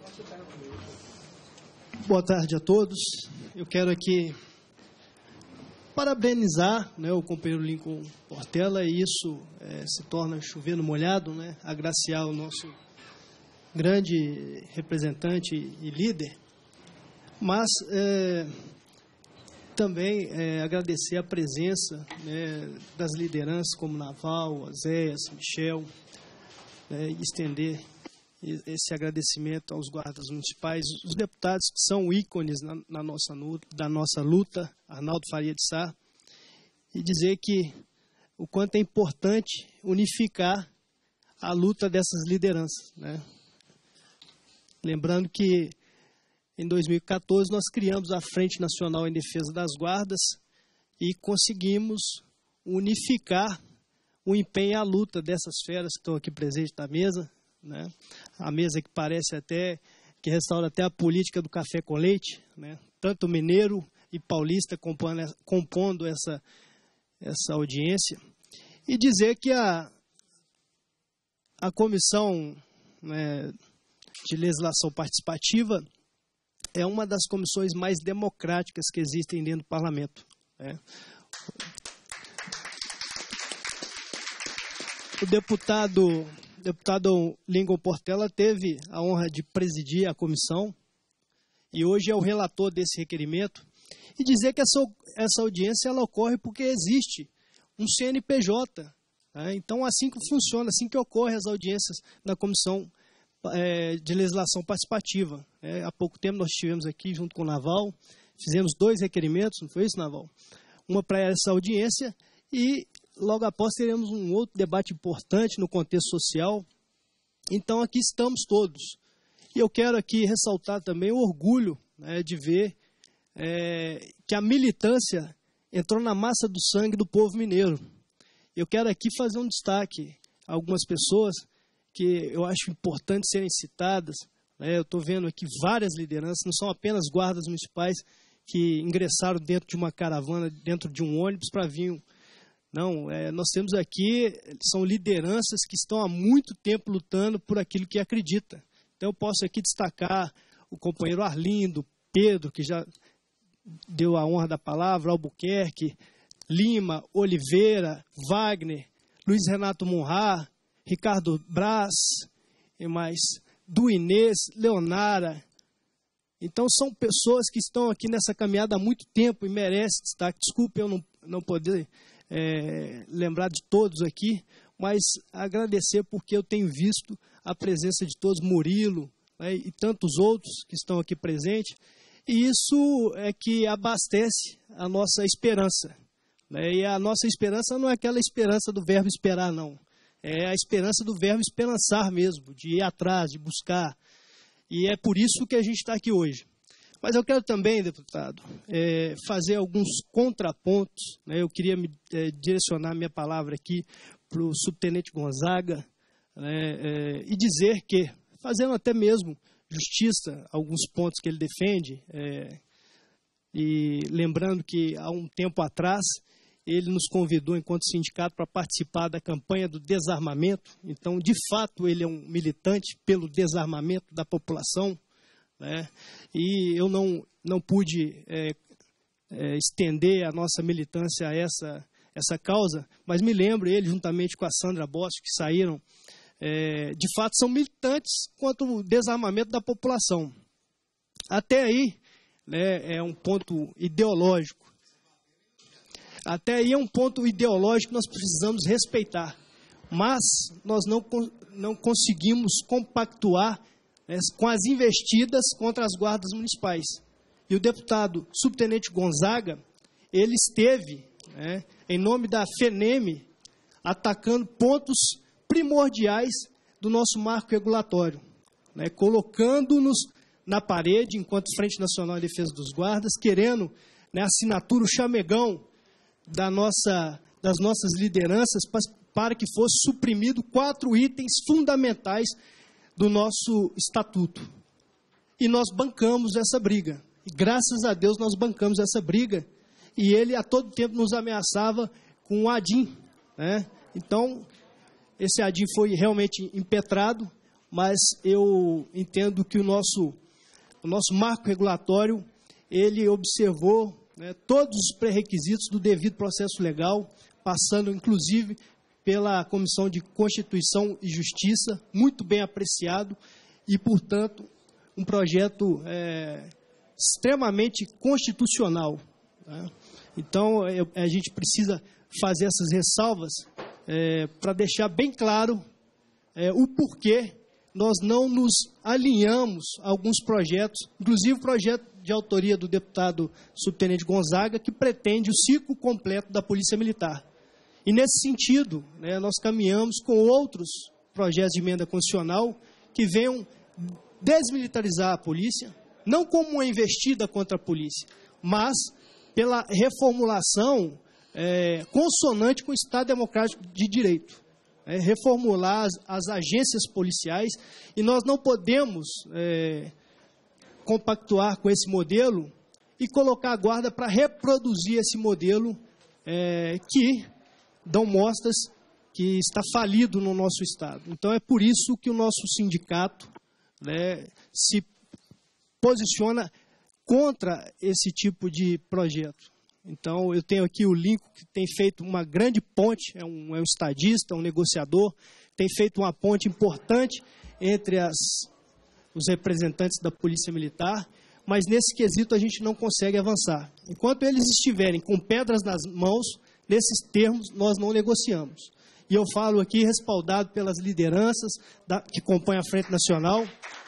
Boa tarde a todos. Eu quero aqui parabenizar, né, o companheiro Lincoln Portela, e isso é, se torna chover no molhado, né, agraciar o nosso grande representante e líder, mas é, também é, agradecer a presença, né, das lideranças como Naval, Oséias, Michel, né, e estender esse agradecimento aos guardas municipais, os deputados que são ícones na, na nossa, da nossa luta, Arnaldo Faria de Sá, e dizer que o quanto é importante unificar a luta dessas lideranças, né? Lembrando que em dois mil e quatorze nós criamos a Frente Nacional em Defesa das Guardas e conseguimos unificar o empenho e a luta dessas feras que estão aqui presentes na mesa, né? A mesa que parece até, que restaura até a política do café com leite, né? Tanto mineiro e paulista compondo, compondo essa, essa audiência, e dizer que a, a comissão, né, de legislação participativa é uma das comissões mais democráticas que existem dentro do parlamento, né? O deputado deputado Lincoln Portela teve a honra de presidir a comissão e hoje é o relator desse requerimento, e dizer que essa, essa audiência ela ocorre porque existe um C N P J, né? Então, assim que funciona, assim que ocorrem as audiências da Comissão é, de Legislação Participativa. É, há pouco tempo nós estivemos aqui junto com o Naval, fizemos dois requerimentos, não foi isso, Naval? Uma para essa audiência e logo após teremos um outro debate importante no contexto social. Então aqui estamos todos. E eu quero aqui ressaltar também o orgulho, né, de ver é, que a militância entrou na massa do sangue do povo mineiro. Eu quero aqui fazer um destaque a algumas pessoas que eu acho importante serem citadas, né? Eu estou vendo aqui várias lideranças, não são apenas guardas municipais que ingressaram dentro de uma caravana, dentro de um ônibus para vir. Não, é, nós temos aqui, são lideranças que estão há muito tempo lutando por aquilo que acredita. Então eu posso aqui destacar o companheiro Arlindo, Pedro, que já deu a honra da palavra, Albuquerque, Lima, Oliveira, Wagner, Luiz Renato Munhar, Ricardo Braz, e mais do Inês, Leonara. Então, são pessoas que estão aqui nessa caminhada há muito tempo e merecem destaque. Desculpe eu não, não poder é, lembrar de todos aqui, mas agradecer porque eu tenho visto a presença de todos, Murilo, né, e tantos outros que estão aqui presentes, e isso é que abastece a nossa esperança. Né, e a nossa esperança não é aquela esperança do verbo esperar, não. É a esperança do verbo esperançar mesmo, de ir atrás, de buscar. E é por isso que a gente está aqui hoje. Mas eu quero também, deputado, é, fazer alguns contrapontos. Né? Eu queria me, é, direcionar minha palavra aqui para o subtenente Gonzaga, né? é, e dizer que, fazendo até mesmo justiça a alguns pontos que ele defende, é, e lembrando que há um tempo atrás ele nos convidou, enquanto sindicato, para participar da campanha do desarmamento. Então, de fato, ele é um militante pelo desarmamento da população, né? E eu não, não pude é, é, estender a nossa militância a essa, essa causa, mas me lembro, ele, juntamente com a Sandra Bosco, que saíram, é, de fato, são militantes quanto ao desarmamento da população. Até aí, né, é um ponto ideológico. Até aí é um ponto ideológico que nós precisamos respeitar, mas nós não, não conseguimos compactuar, né, com as investidas contra as guardas municipais. E o deputado subtenente Gonzaga, ele esteve, né, em nome da FENEME, atacando pontos primordiais do nosso marco regulatório, né, colocando-nos na parede, enquanto Frente Nacional em Defesa dos Guardas, querendo, né, assinatura, o chamegão, Da nossa, das nossas lideranças para que fosse suprimido quatro itens fundamentais do nosso estatuto. E nós bancamos essa briga. E, graças a Deus, nós bancamos essa briga. E ele, a todo tempo, nos ameaçava com o ADIM. Né? Então, esse ADIM foi realmente impetrado, mas eu entendo que o nosso, o nosso marco regulatório, ele observou, né, todos os pré-requisitos do devido processo legal, passando, inclusive, pela Comissão de Constituição e Justiça, muito bem apreciado, e, portanto, um projeto é, extremamente constitucional. Né? Então, eu, a gente precisa fazer essas ressalvas é, para deixar bem claro é, o porquê nós não nos alinhamos a alguns projetos, inclusive o projeto de autoria do deputado subtenente Gonzaga, que pretende o ciclo completo da Polícia Militar. E, nesse sentido, né, nós caminhamos com outros projetos de emenda constitucional que venham desmilitarizar a polícia, não como uma investida contra a polícia, mas pela reformulação é, consonante com o Estado Democrático de Direito. É, reformular as, as agências policiais, e nós não podemos é, compactuar com esse modelo e colocar a guarda para reproduzir esse modelo é, que dão mostras que está falido no nosso Estado. Então, é por isso que o nosso sindicato, né, se posiciona contra esse tipo de projeto. Então, eu tenho aqui o Lincoln, que tem feito uma grande ponte, é um, é um estadista, um negociador, tem feito uma ponte importante entre as, os representantes da Polícia Militar, mas nesse quesito a gente não consegue avançar. Enquanto eles estiverem com pedras nas mãos, nesses termos, nós não negociamos. E eu falo aqui respaldado pelas lideranças da, que compõem a Frente Nacional.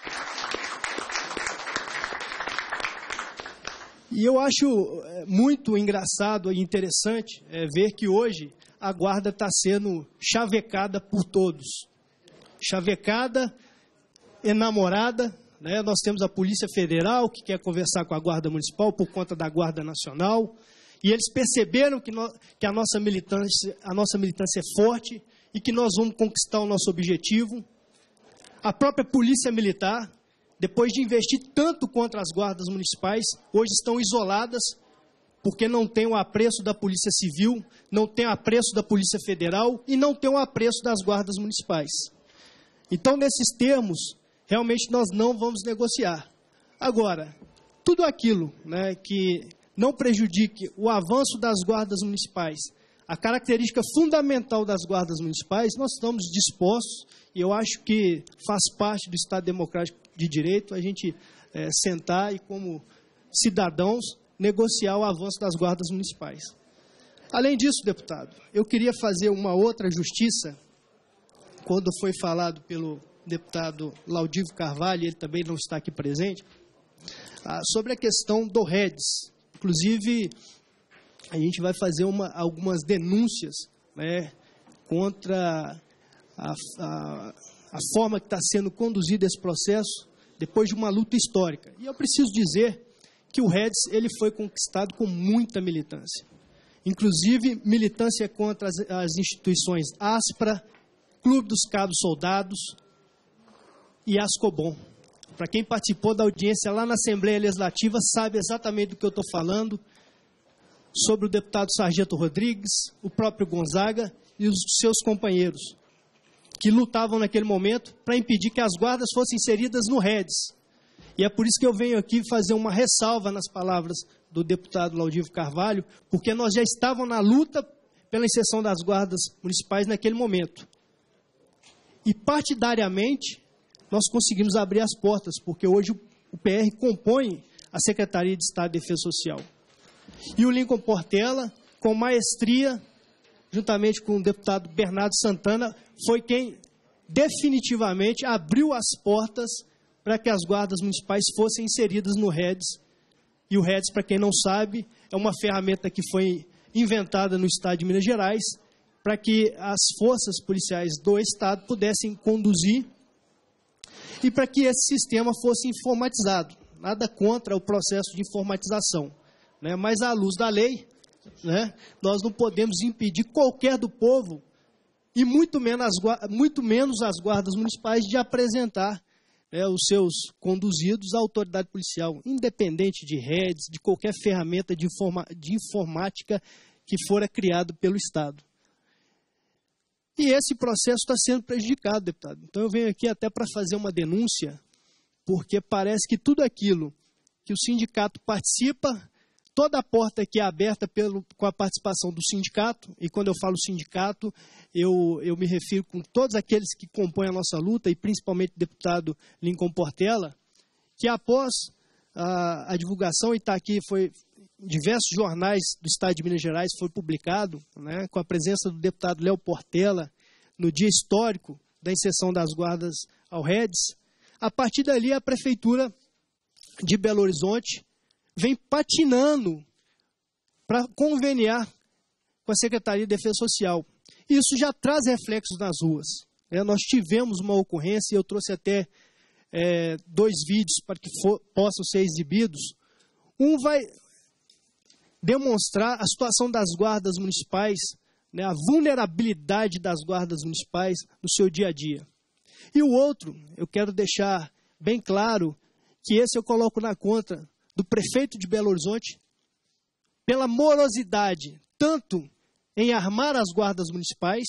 E eu acho muito engraçado e interessante é, ver que hoje a guarda está sendo chavecada por todos. Chavecada, enamorada, né? Nós temos a Polícia Federal, que quer conversar com a Guarda Municipal por conta da Guarda Nacional, e eles perceberam que, nós, que a, nossa militância, a nossa militância é forte e que nós vamos conquistar o nosso objetivo. A própria Polícia Militar, depois de investir tanto contra as guardas municipais, hoje estão isoladas, porque não tem o apreço da Polícia Civil, não tem o apreço da Polícia Federal e não tem o apreço das guardas municipais. Então, nesses termos, realmente nós não vamos negociar. Agora, tudo aquilo, né, que não prejudique o avanço das guardas municipais, a característica fundamental das guardas municipais, nós estamos dispostos, e eu acho que faz parte do Estado Democrático de Direito, a gente é, sentar e, como cidadãos, negociar o avanço das guardas municipais. Além disso, deputado, eu queria fazer uma outra justiça, quando foi falado pelo deputado Laudívio Carvalho, ele também não está aqui presente, ah, sobre a questão do REDS. Inclusive, a gente vai fazer uma, algumas denúncias, né, contra a, a, a forma que está sendo conduzido esse processo, depois de uma luta histórica. E eu preciso dizer que o REDS ele foi conquistado com muita militância. Inclusive, militância contra as, as instituições ASPRA, Clube dos Cabos Soldados e Ascobom. Para quem participou da audiência lá na Assembleia Legislativa, sabe exatamente do que eu estou falando, sobre o deputado Sargento Rodrigues, o próprio Gonzaga e os seus companheiros, que lutavam naquele momento para impedir que as guardas fossem inseridas no REDS. E é por isso que eu venho aqui fazer uma ressalva nas palavras do deputado Laudívio Carvalho, porque nós já estávamos na luta pela inserção das guardas municipais naquele momento. E, partidariamente, nós conseguimos abrir as portas, porque hoje o P R compõe a Secretaria de Estado de Defesa Social. E o Lincoln Portela, com maestria, juntamente com o deputado Bernardo Santana, foi quem definitivamente abriu as portas para que as guardas municipais fossem inseridas no REDS. E o REDS, para quem não sabe, é uma ferramenta que foi inventada no Estado de Minas Gerais para que as forças policiais do Estado pudessem conduzir e para que esse sistema fosse informatizado. Nada contra o processo de informatização, né? Mas, à luz da lei, né, nós não podemos impedir qualquer do povo, e muito menos as, muito menos as guardas municipais, de apresentar, né, os seus conduzidos à autoridade policial, independente de redes, de qualquer ferramenta de, informa, de informática que fora criado pelo Estado. E esse processo está sendo prejudicado, deputado. Então eu venho aqui até para fazer uma denúncia, porque parece que tudo aquilo que o sindicato participa, toda a porta aqui é aberta pelo, com a participação do sindicato, e quando eu falo sindicato, eu, eu me refiro com todos aqueles que compõem a nossa luta, e principalmente o deputado Lincoln Portela, que após a, a divulgação, e está aqui, foi em diversos jornais do Estado de Minas Gerais, foi publicado, né, com a presença do deputado Léo Portela, no dia histórico da inserção das guardas ao REDS. A partir dali, a Prefeitura de Belo Horizonte vem patinando para conveniar com a Secretaria de Defesa Social. Isso já traz reflexos nas ruas. É, nós tivemos uma ocorrência, e eu trouxe até é, dois vídeos para que for, possam ser exibidos. Um vai demonstrar a situação das guardas municipais, né, a vulnerabilidade das guardas municipais no seu dia a dia. E o outro, eu quero deixar bem claro que esse eu coloco na conta do prefeito de Belo Horizonte, pela morosidade, tanto em armar as guardas municipais,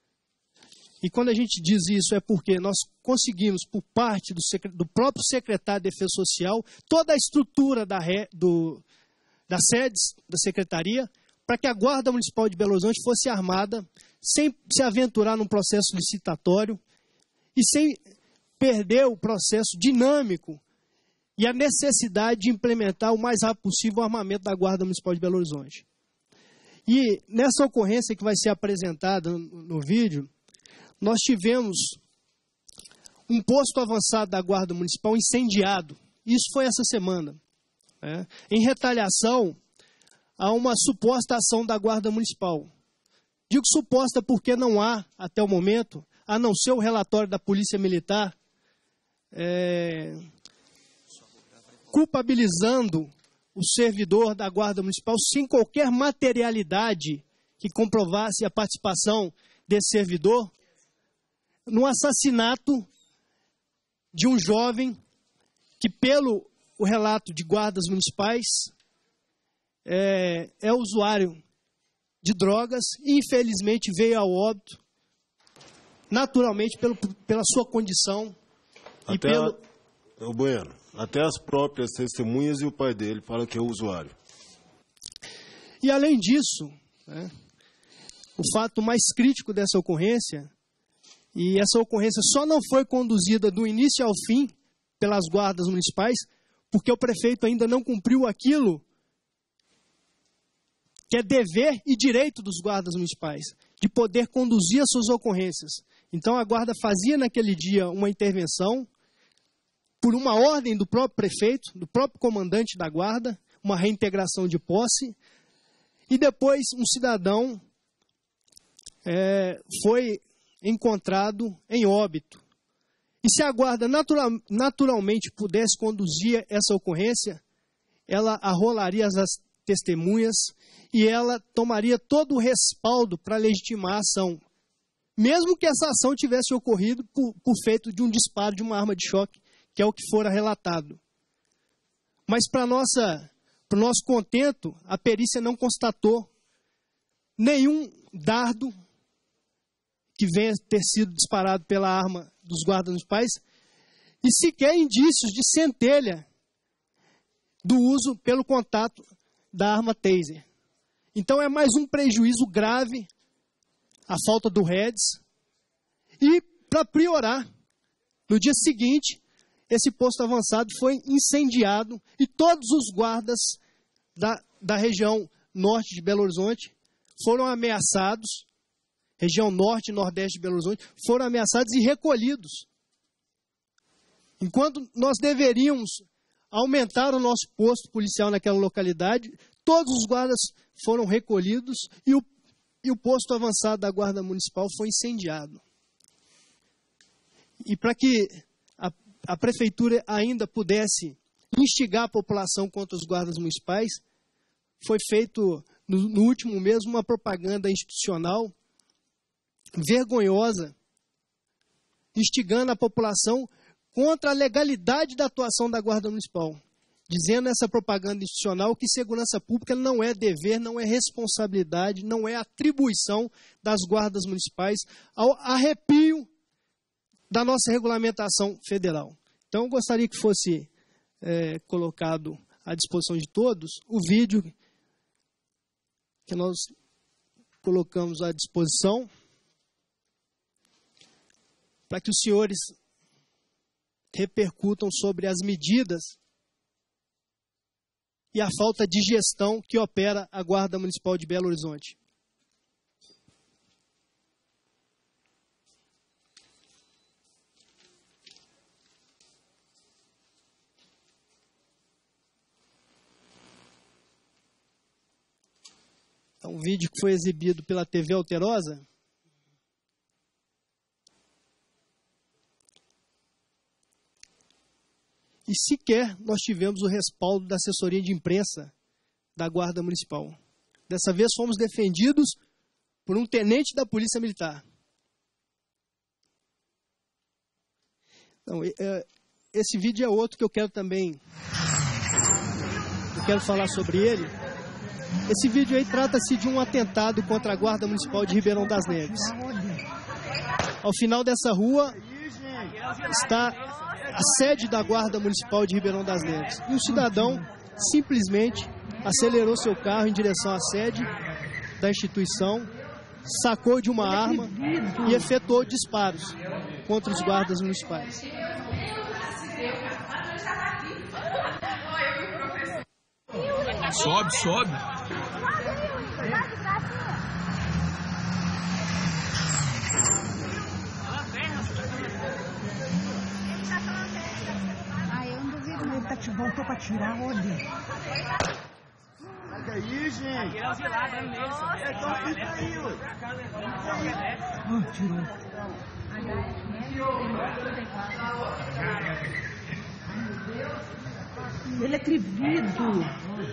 e quando a gente diz isso é porque nós conseguimos, por parte do, do próprio secretário de Defesa Social, toda a estrutura da, re, do, das sedes da secretaria, para que a Guarda Municipal de Belo Horizonte fosse armada, sem se aventurar num processo licitatório, e sem perder o processo dinâmico e a necessidade de implementar o mais rápido possível o armamento da Guarda Municipal de Belo Horizonte. E nessa ocorrência que vai ser apresentada no, no vídeo, nós tivemos um posto avançado da Guarda Municipal incendiado. Isso foi essa semana, né, em retaliação a uma suposta ação da Guarda Municipal. Digo suposta porque não há, até o momento, a não ser o relatório da Polícia Militar, é, culpabilizando o servidor da Guarda Municipal sem qualquer materialidade que comprovasse a participação desse servidor no assassinato de um jovem que, pelo o relato de guardas municipais, é, é usuário de drogas e, infelizmente, veio ao óbito, naturalmente, pelo, pela sua condição. Até e pelo... a, o Bueno, até as próprias testemunhas e o pai dele falam que é usuário. E, além disso, né, o fato mais crítico dessa ocorrência, e essa ocorrência só não foi conduzida do início ao fim pelas guardas municipais, porque o prefeito ainda não cumpriu aquilo que é dever e direito dos guardas municipais, de poder conduzir as suas ocorrências. Então a guarda fazia naquele dia uma intervenção, por uma ordem do próprio prefeito, do próprio comandante da guarda, uma reintegração de posse, e depois um cidadão é, foi encontrado em óbito. E se a guarda natural, naturalmente pudesse conduzir essa ocorrência, ela arrolaria as testemunhas e ela tomaria todo o respaldo para legitimar a ação, mesmo que essa ação tivesse ocorrido por, por feito de um disparo de uma arma de choque, que é o que fora relatado. Mas para nossa, para o nosso contento, a perícia não constatou nenhum dardo que venha ter sido disparado pela arma dos guardas municipais e sequer indícios de centelha do uso pelo contato da arma taser. Então é mais um prejuízo grave a falta do R E D S. E para priorar, no dia seguinte, esse posto avançado foi incendiado e todos os guardas da, da região norte de Belo Horizonte foram ameaçados, região norte e nordeste de Belo Horizonte, foram ameaçados e recolhidos. Enquanto nós deveríamos aumentar o nosso posto policial naquela localidade, todos os guardas foram recolhidos e o, e o posto avançado da Guarda Municipal foi incendiado. E para que a, a Prefeitura ainda pudesse instigar a população contra os guardas municipais, foi feito no, no último mês uma propaganda institucional vergonhosa, instigando a população contra a legalidade da atuação da Guarda Municipal, dizendo nessa propaganda institucional que segurança pública não é dever, não é responsabilidade, não é atribuição das guardas municipais, ao arrepio da nossa regulamentação federal. Então, eu gostaria que fosse é, colocado à disposição de todos o vídeo que nós colocamos à disposição, para que os senhores repercutam sobre as medidas e a falta de gestão que opera a Guarda Municipal de Belo Horizonte. É um vídeo que foi exibido pela T V Alterosa. E sequer nós tivemos o respaldo da assessoria de imprensa da Guarda Municipal. Dessa vez fomos defendidos por um tenente da Polícia Militar. Então, esse vídeo é outro que eu quero também, eu quero falar sobre ele. Esse vídeo aí trata-se de um atentado contra a Guarda Municipal de Ribeirão das Neves. Ao final dessa rua está a sede da Guarda Municipal de Ribeirão das Neves. E um cidadão simplesmente acelerou seu carro em direção à sede da instituição, sacou de uma arma e efetuou disparos contra os guardas municipais. Sobe, sobe. Voltou pra tirar onde? Sai daí, gente! Nossa, é tão fica aí, ué! Ah, tirou. Ele é atrevido!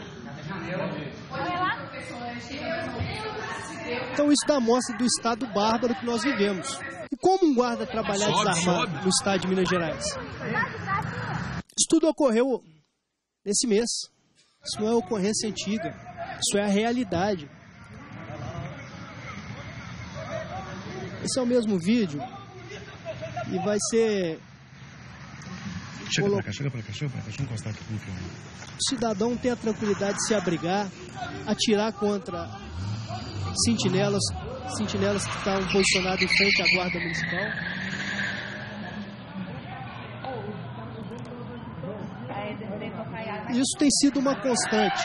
Então isso dá mostra do estado bárbaro que nós vivemos. E como um guarda trabalhar sobe, desarmado sobe. no estado de Minas Gerais? Isso tudo ocorreu nesse mês. Isso não é ocorrência antiga. Isso é a realidade. Esse é o mesmo vídeo. E vai ser... Chega Colo... pra cá, chega pra cá, chega pra cá. Deixa eu encostar aqui no filme. O cidadão tem a tranquilidade de se abrigar, atirar contra sentinelas, sentinelas que estavam posicionados em frente à Guarda Municipal. Isso tem sido uma constante.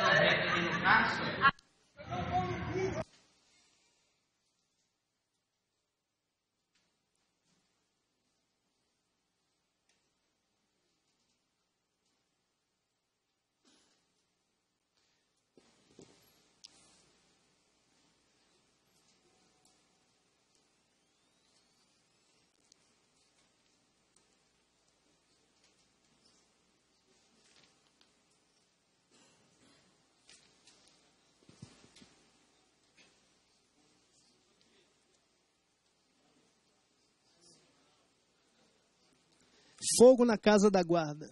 Fogo na Casa da Guarda.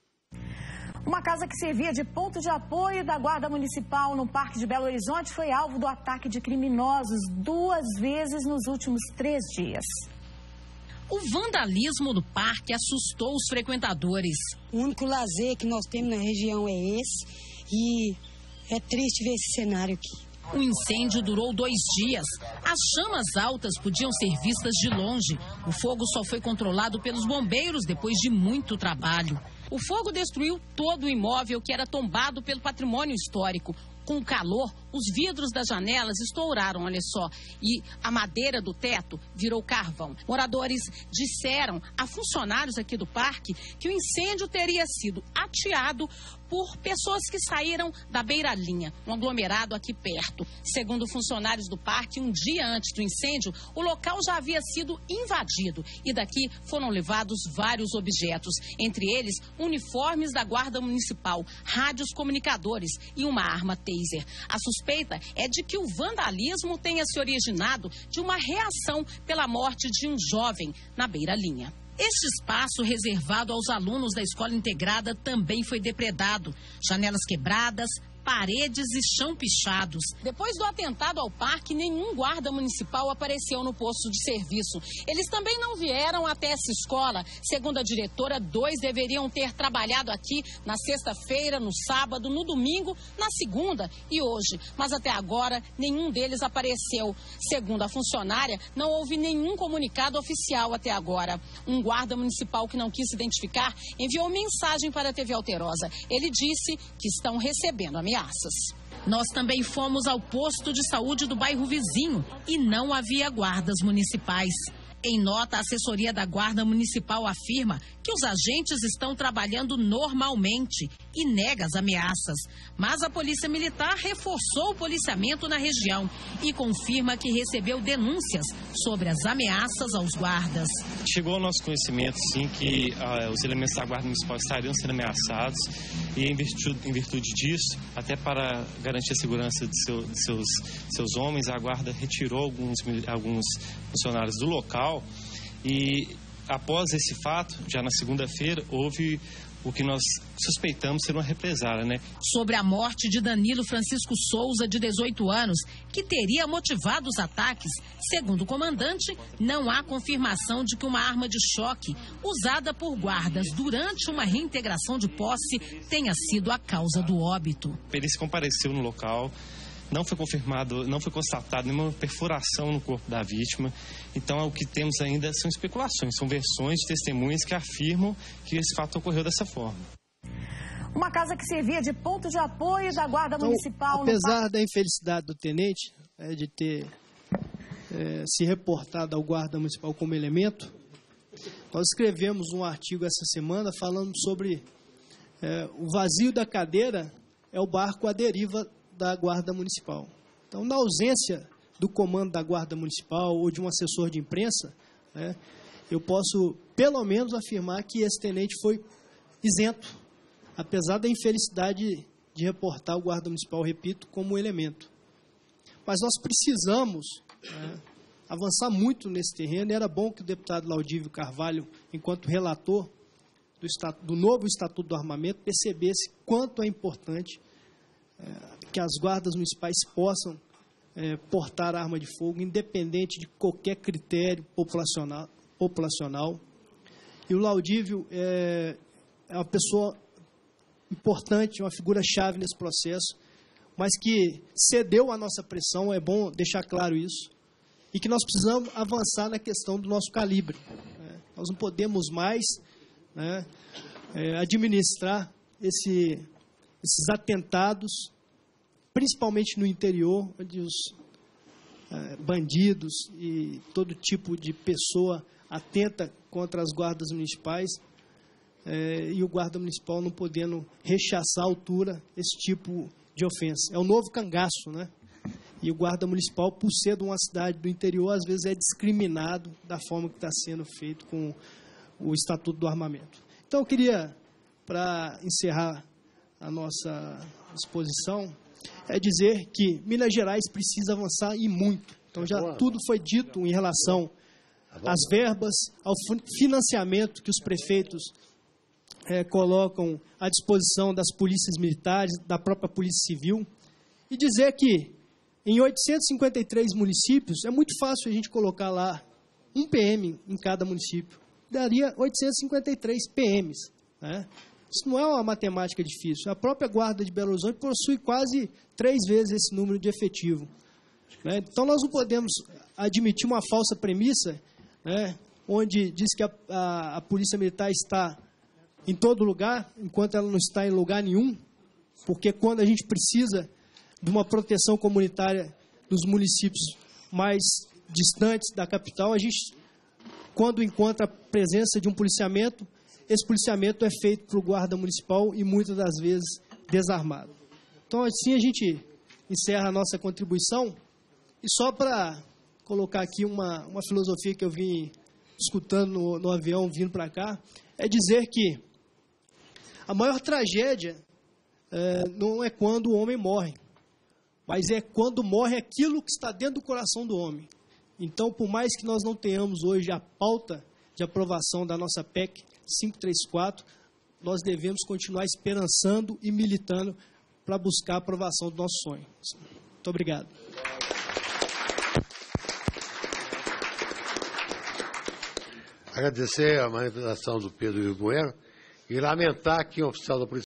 Uma casa que servia de ponto de apoio da Guarda Municipal no Parque de Belo Horizonte foi alvo do ataque de criminosos duas vezes nos últimos três dias. O vandalismo do parque assustou os frequentadores. O único lazer que nós temos na região é esse e é triste ver esse cenário aqui. O incêndio durou dois dias. As chamas altas podiam ser vistas de longe. O fogo só foi controlado pelos bombeiros depois de muito trabalho. O fogo destruiu todo o imóvel que era tombado pelo patrimônio histórico. Com o calor, os vidros das janelas estouraram, olha só, e a madeira do teto virou carvão. Moradores disseram a funcionários aqui do parque que o incêndio teria sido ateado por pessoas que saíram da beira-linha, um aglomerado aqui perto. Segundo funcionários do parque, um dia antes do incêndio, o local já havia sido invadido e daqui foram levados vários objetos, entre eles uniformes da Guarda Municipal, rádios comunicadores e uma arma taser. A suspeita é de que o vandalismo tenha se originado de uma reação pela morte de um jovem na beira-linha. Este espaço reservado aos alunos da escola integrada também foi depredado. Janelas quebradas, paredes e chão pichados. Depois do atentado ao parque, nenhum guarda municipal apareceu no posto de serviço. Eles também não vieram até essa escola. Segundo a diretora, dois deveriam ter trabalhado aqui na sexta-feira, no sábado, no domingo, na segunda e hoje. Mas até agora, nenhum deles apareceu. Segundo a funcionária, não houve nenhum comunicado oficial até agora. Um guarda municipal que não quis se identificar enviou mensagem para a T V Alterosa. Ele disse que estão recebendo ameaças. Nós também fomos ao posto de saúde do bairro vizinho e não havia guardas municipais. Em nota, a assessoria da Guarda Municipal afirma que os agentes estão trabalhando normalmente e nega as ameaças. Mas a Polícia Militar reforçou o policiamento na região e confirma que recebeu denúncias sobre as ameaças aos guardas. Chegou ao nosso conhecimento, sim, que uh, os elementos da Guarda Municipal estariam sendo ameaçados e, em virtude, em virtude disso, até para garantir a segurança de, seu, de seus, seus homens, a Guarda retirou alguns, alguns funcionários do local. E após esse fato, já na segunda-feira, houve o que nós suspeitamos ser uma represália, né? Sobre a morte de Danilo Francisco Souza, de dezoito anos, que teria motivado os ataques, segundo o comandante, não há confirmação de que uma arma de choque usada por guardas durante uma reintegração de posse tenha sido a causa do óbito. Ele se compareceu no local. Não foi confirmado, não foi constatado nenhuma perfuração no corpo da vítima. Então, o que temos ainda são especulações, são versões de testemunhas que afirmam que esse fato ocorreu dessa forma. Uma casa que servia de ponto de apoio da Guarda então, Municipal... Apesar no... da infelicidade do tenente, é, de ter é, se reportado ao Guarda Municipal como elemento, nós escrevemos um artigo essa semana falando sobre é, o vazio da cadeira é o barco à deriva da Guarda Municipal. Então, na ausência do comando da Guarda Municipal ou de um assessor de imprensa, né, eu posso, pelo menos, afirmar que esse tenente foi isento, apesar da infelicidade de reportar o Guarda Municipal, repito, como elemento. Mas nós precisamos né, avançar muito nesse terreno, e era bom que o deputado Laudívio Carvalho, enquanto relator do, estatuto, do novo Estatuto do Armamento, percebesse quanto é importante é, que as guardas municipais possam é, portar arma de fogo, independente de qualquer critério populacional. populacional. E o Laudívio é, é uma pessoa importante, uma figura-chave nesse processo, mas que cedeu à nossa pressão, é bom deixar claro isso, e que nós precisamos avançar na questão do nosso calibre. Né? Nós não podemos mais, né, é, administrar esse, esses atentados, principalmente no interior, onde os é, bandidos e todo tipo de pessoa atenta contra as guardas municipais, é, e o guarda municipal não podendo rechaçar à altura esse tipo de ofensa. É o novo cangaço, né? E o guarda municipal, por ser de uma cidade do interior, às vezes é discriminado da forma que está sendo feito com o Estatuto do Armamento. Então, eu queria, para encerrar a nossa exposição, é dizer que Minas Gerais precisa avançar e muito. Então, já tudo foi dito em relação às verbas, ao financiamento que os prefeitos é, colocam à disposição das polícias militares, da própria Polícia Civil, e dizer que em oitocentos e cinquenta e três municípios, é muito fácil a gente colocar lá um P M em cada município. Daria oitocentos e cinquenta e três P Ms. Né? Isso não é uma matemática difícil. A própria Guarda de Belo Horizonte possui quase três vezes esse número de efetivo. Né? Então, nós não podemos admitir uma falsa premissa, né, onde diz que a, a, a Polícia Militar está em todo lugar, enquanto ela não está em lugar nenhum, porque quando a gente precisa de uma proteção comunitária nos municípios mais distantes da capital, a gente, quando encontra a presença de um policiamento, esse policiamento é feito para o guarda municipal e muitas das vezes desarmado. Então, assim a gente encerra a nossa contribuição. E só para colocar aqui uma, uma filosofia que eu vim escutando no, no avião vindo para cá, é dizer que a maior tragédia é, não é quando o homem morre, mas é quando morre aquilo que está dentro do coração do homem. Então, por mais que nós não tenhamos hoje a pauta de aprovação da nossa P E C quinhentos e trinta e quatro, nós devemos continuar esperançando e militando para buscar a aprovação do nosso sonho. Muito obrigado. Agradecer a manifestação do Pedro Rio Bueno e lamentar que um oficial da Polícia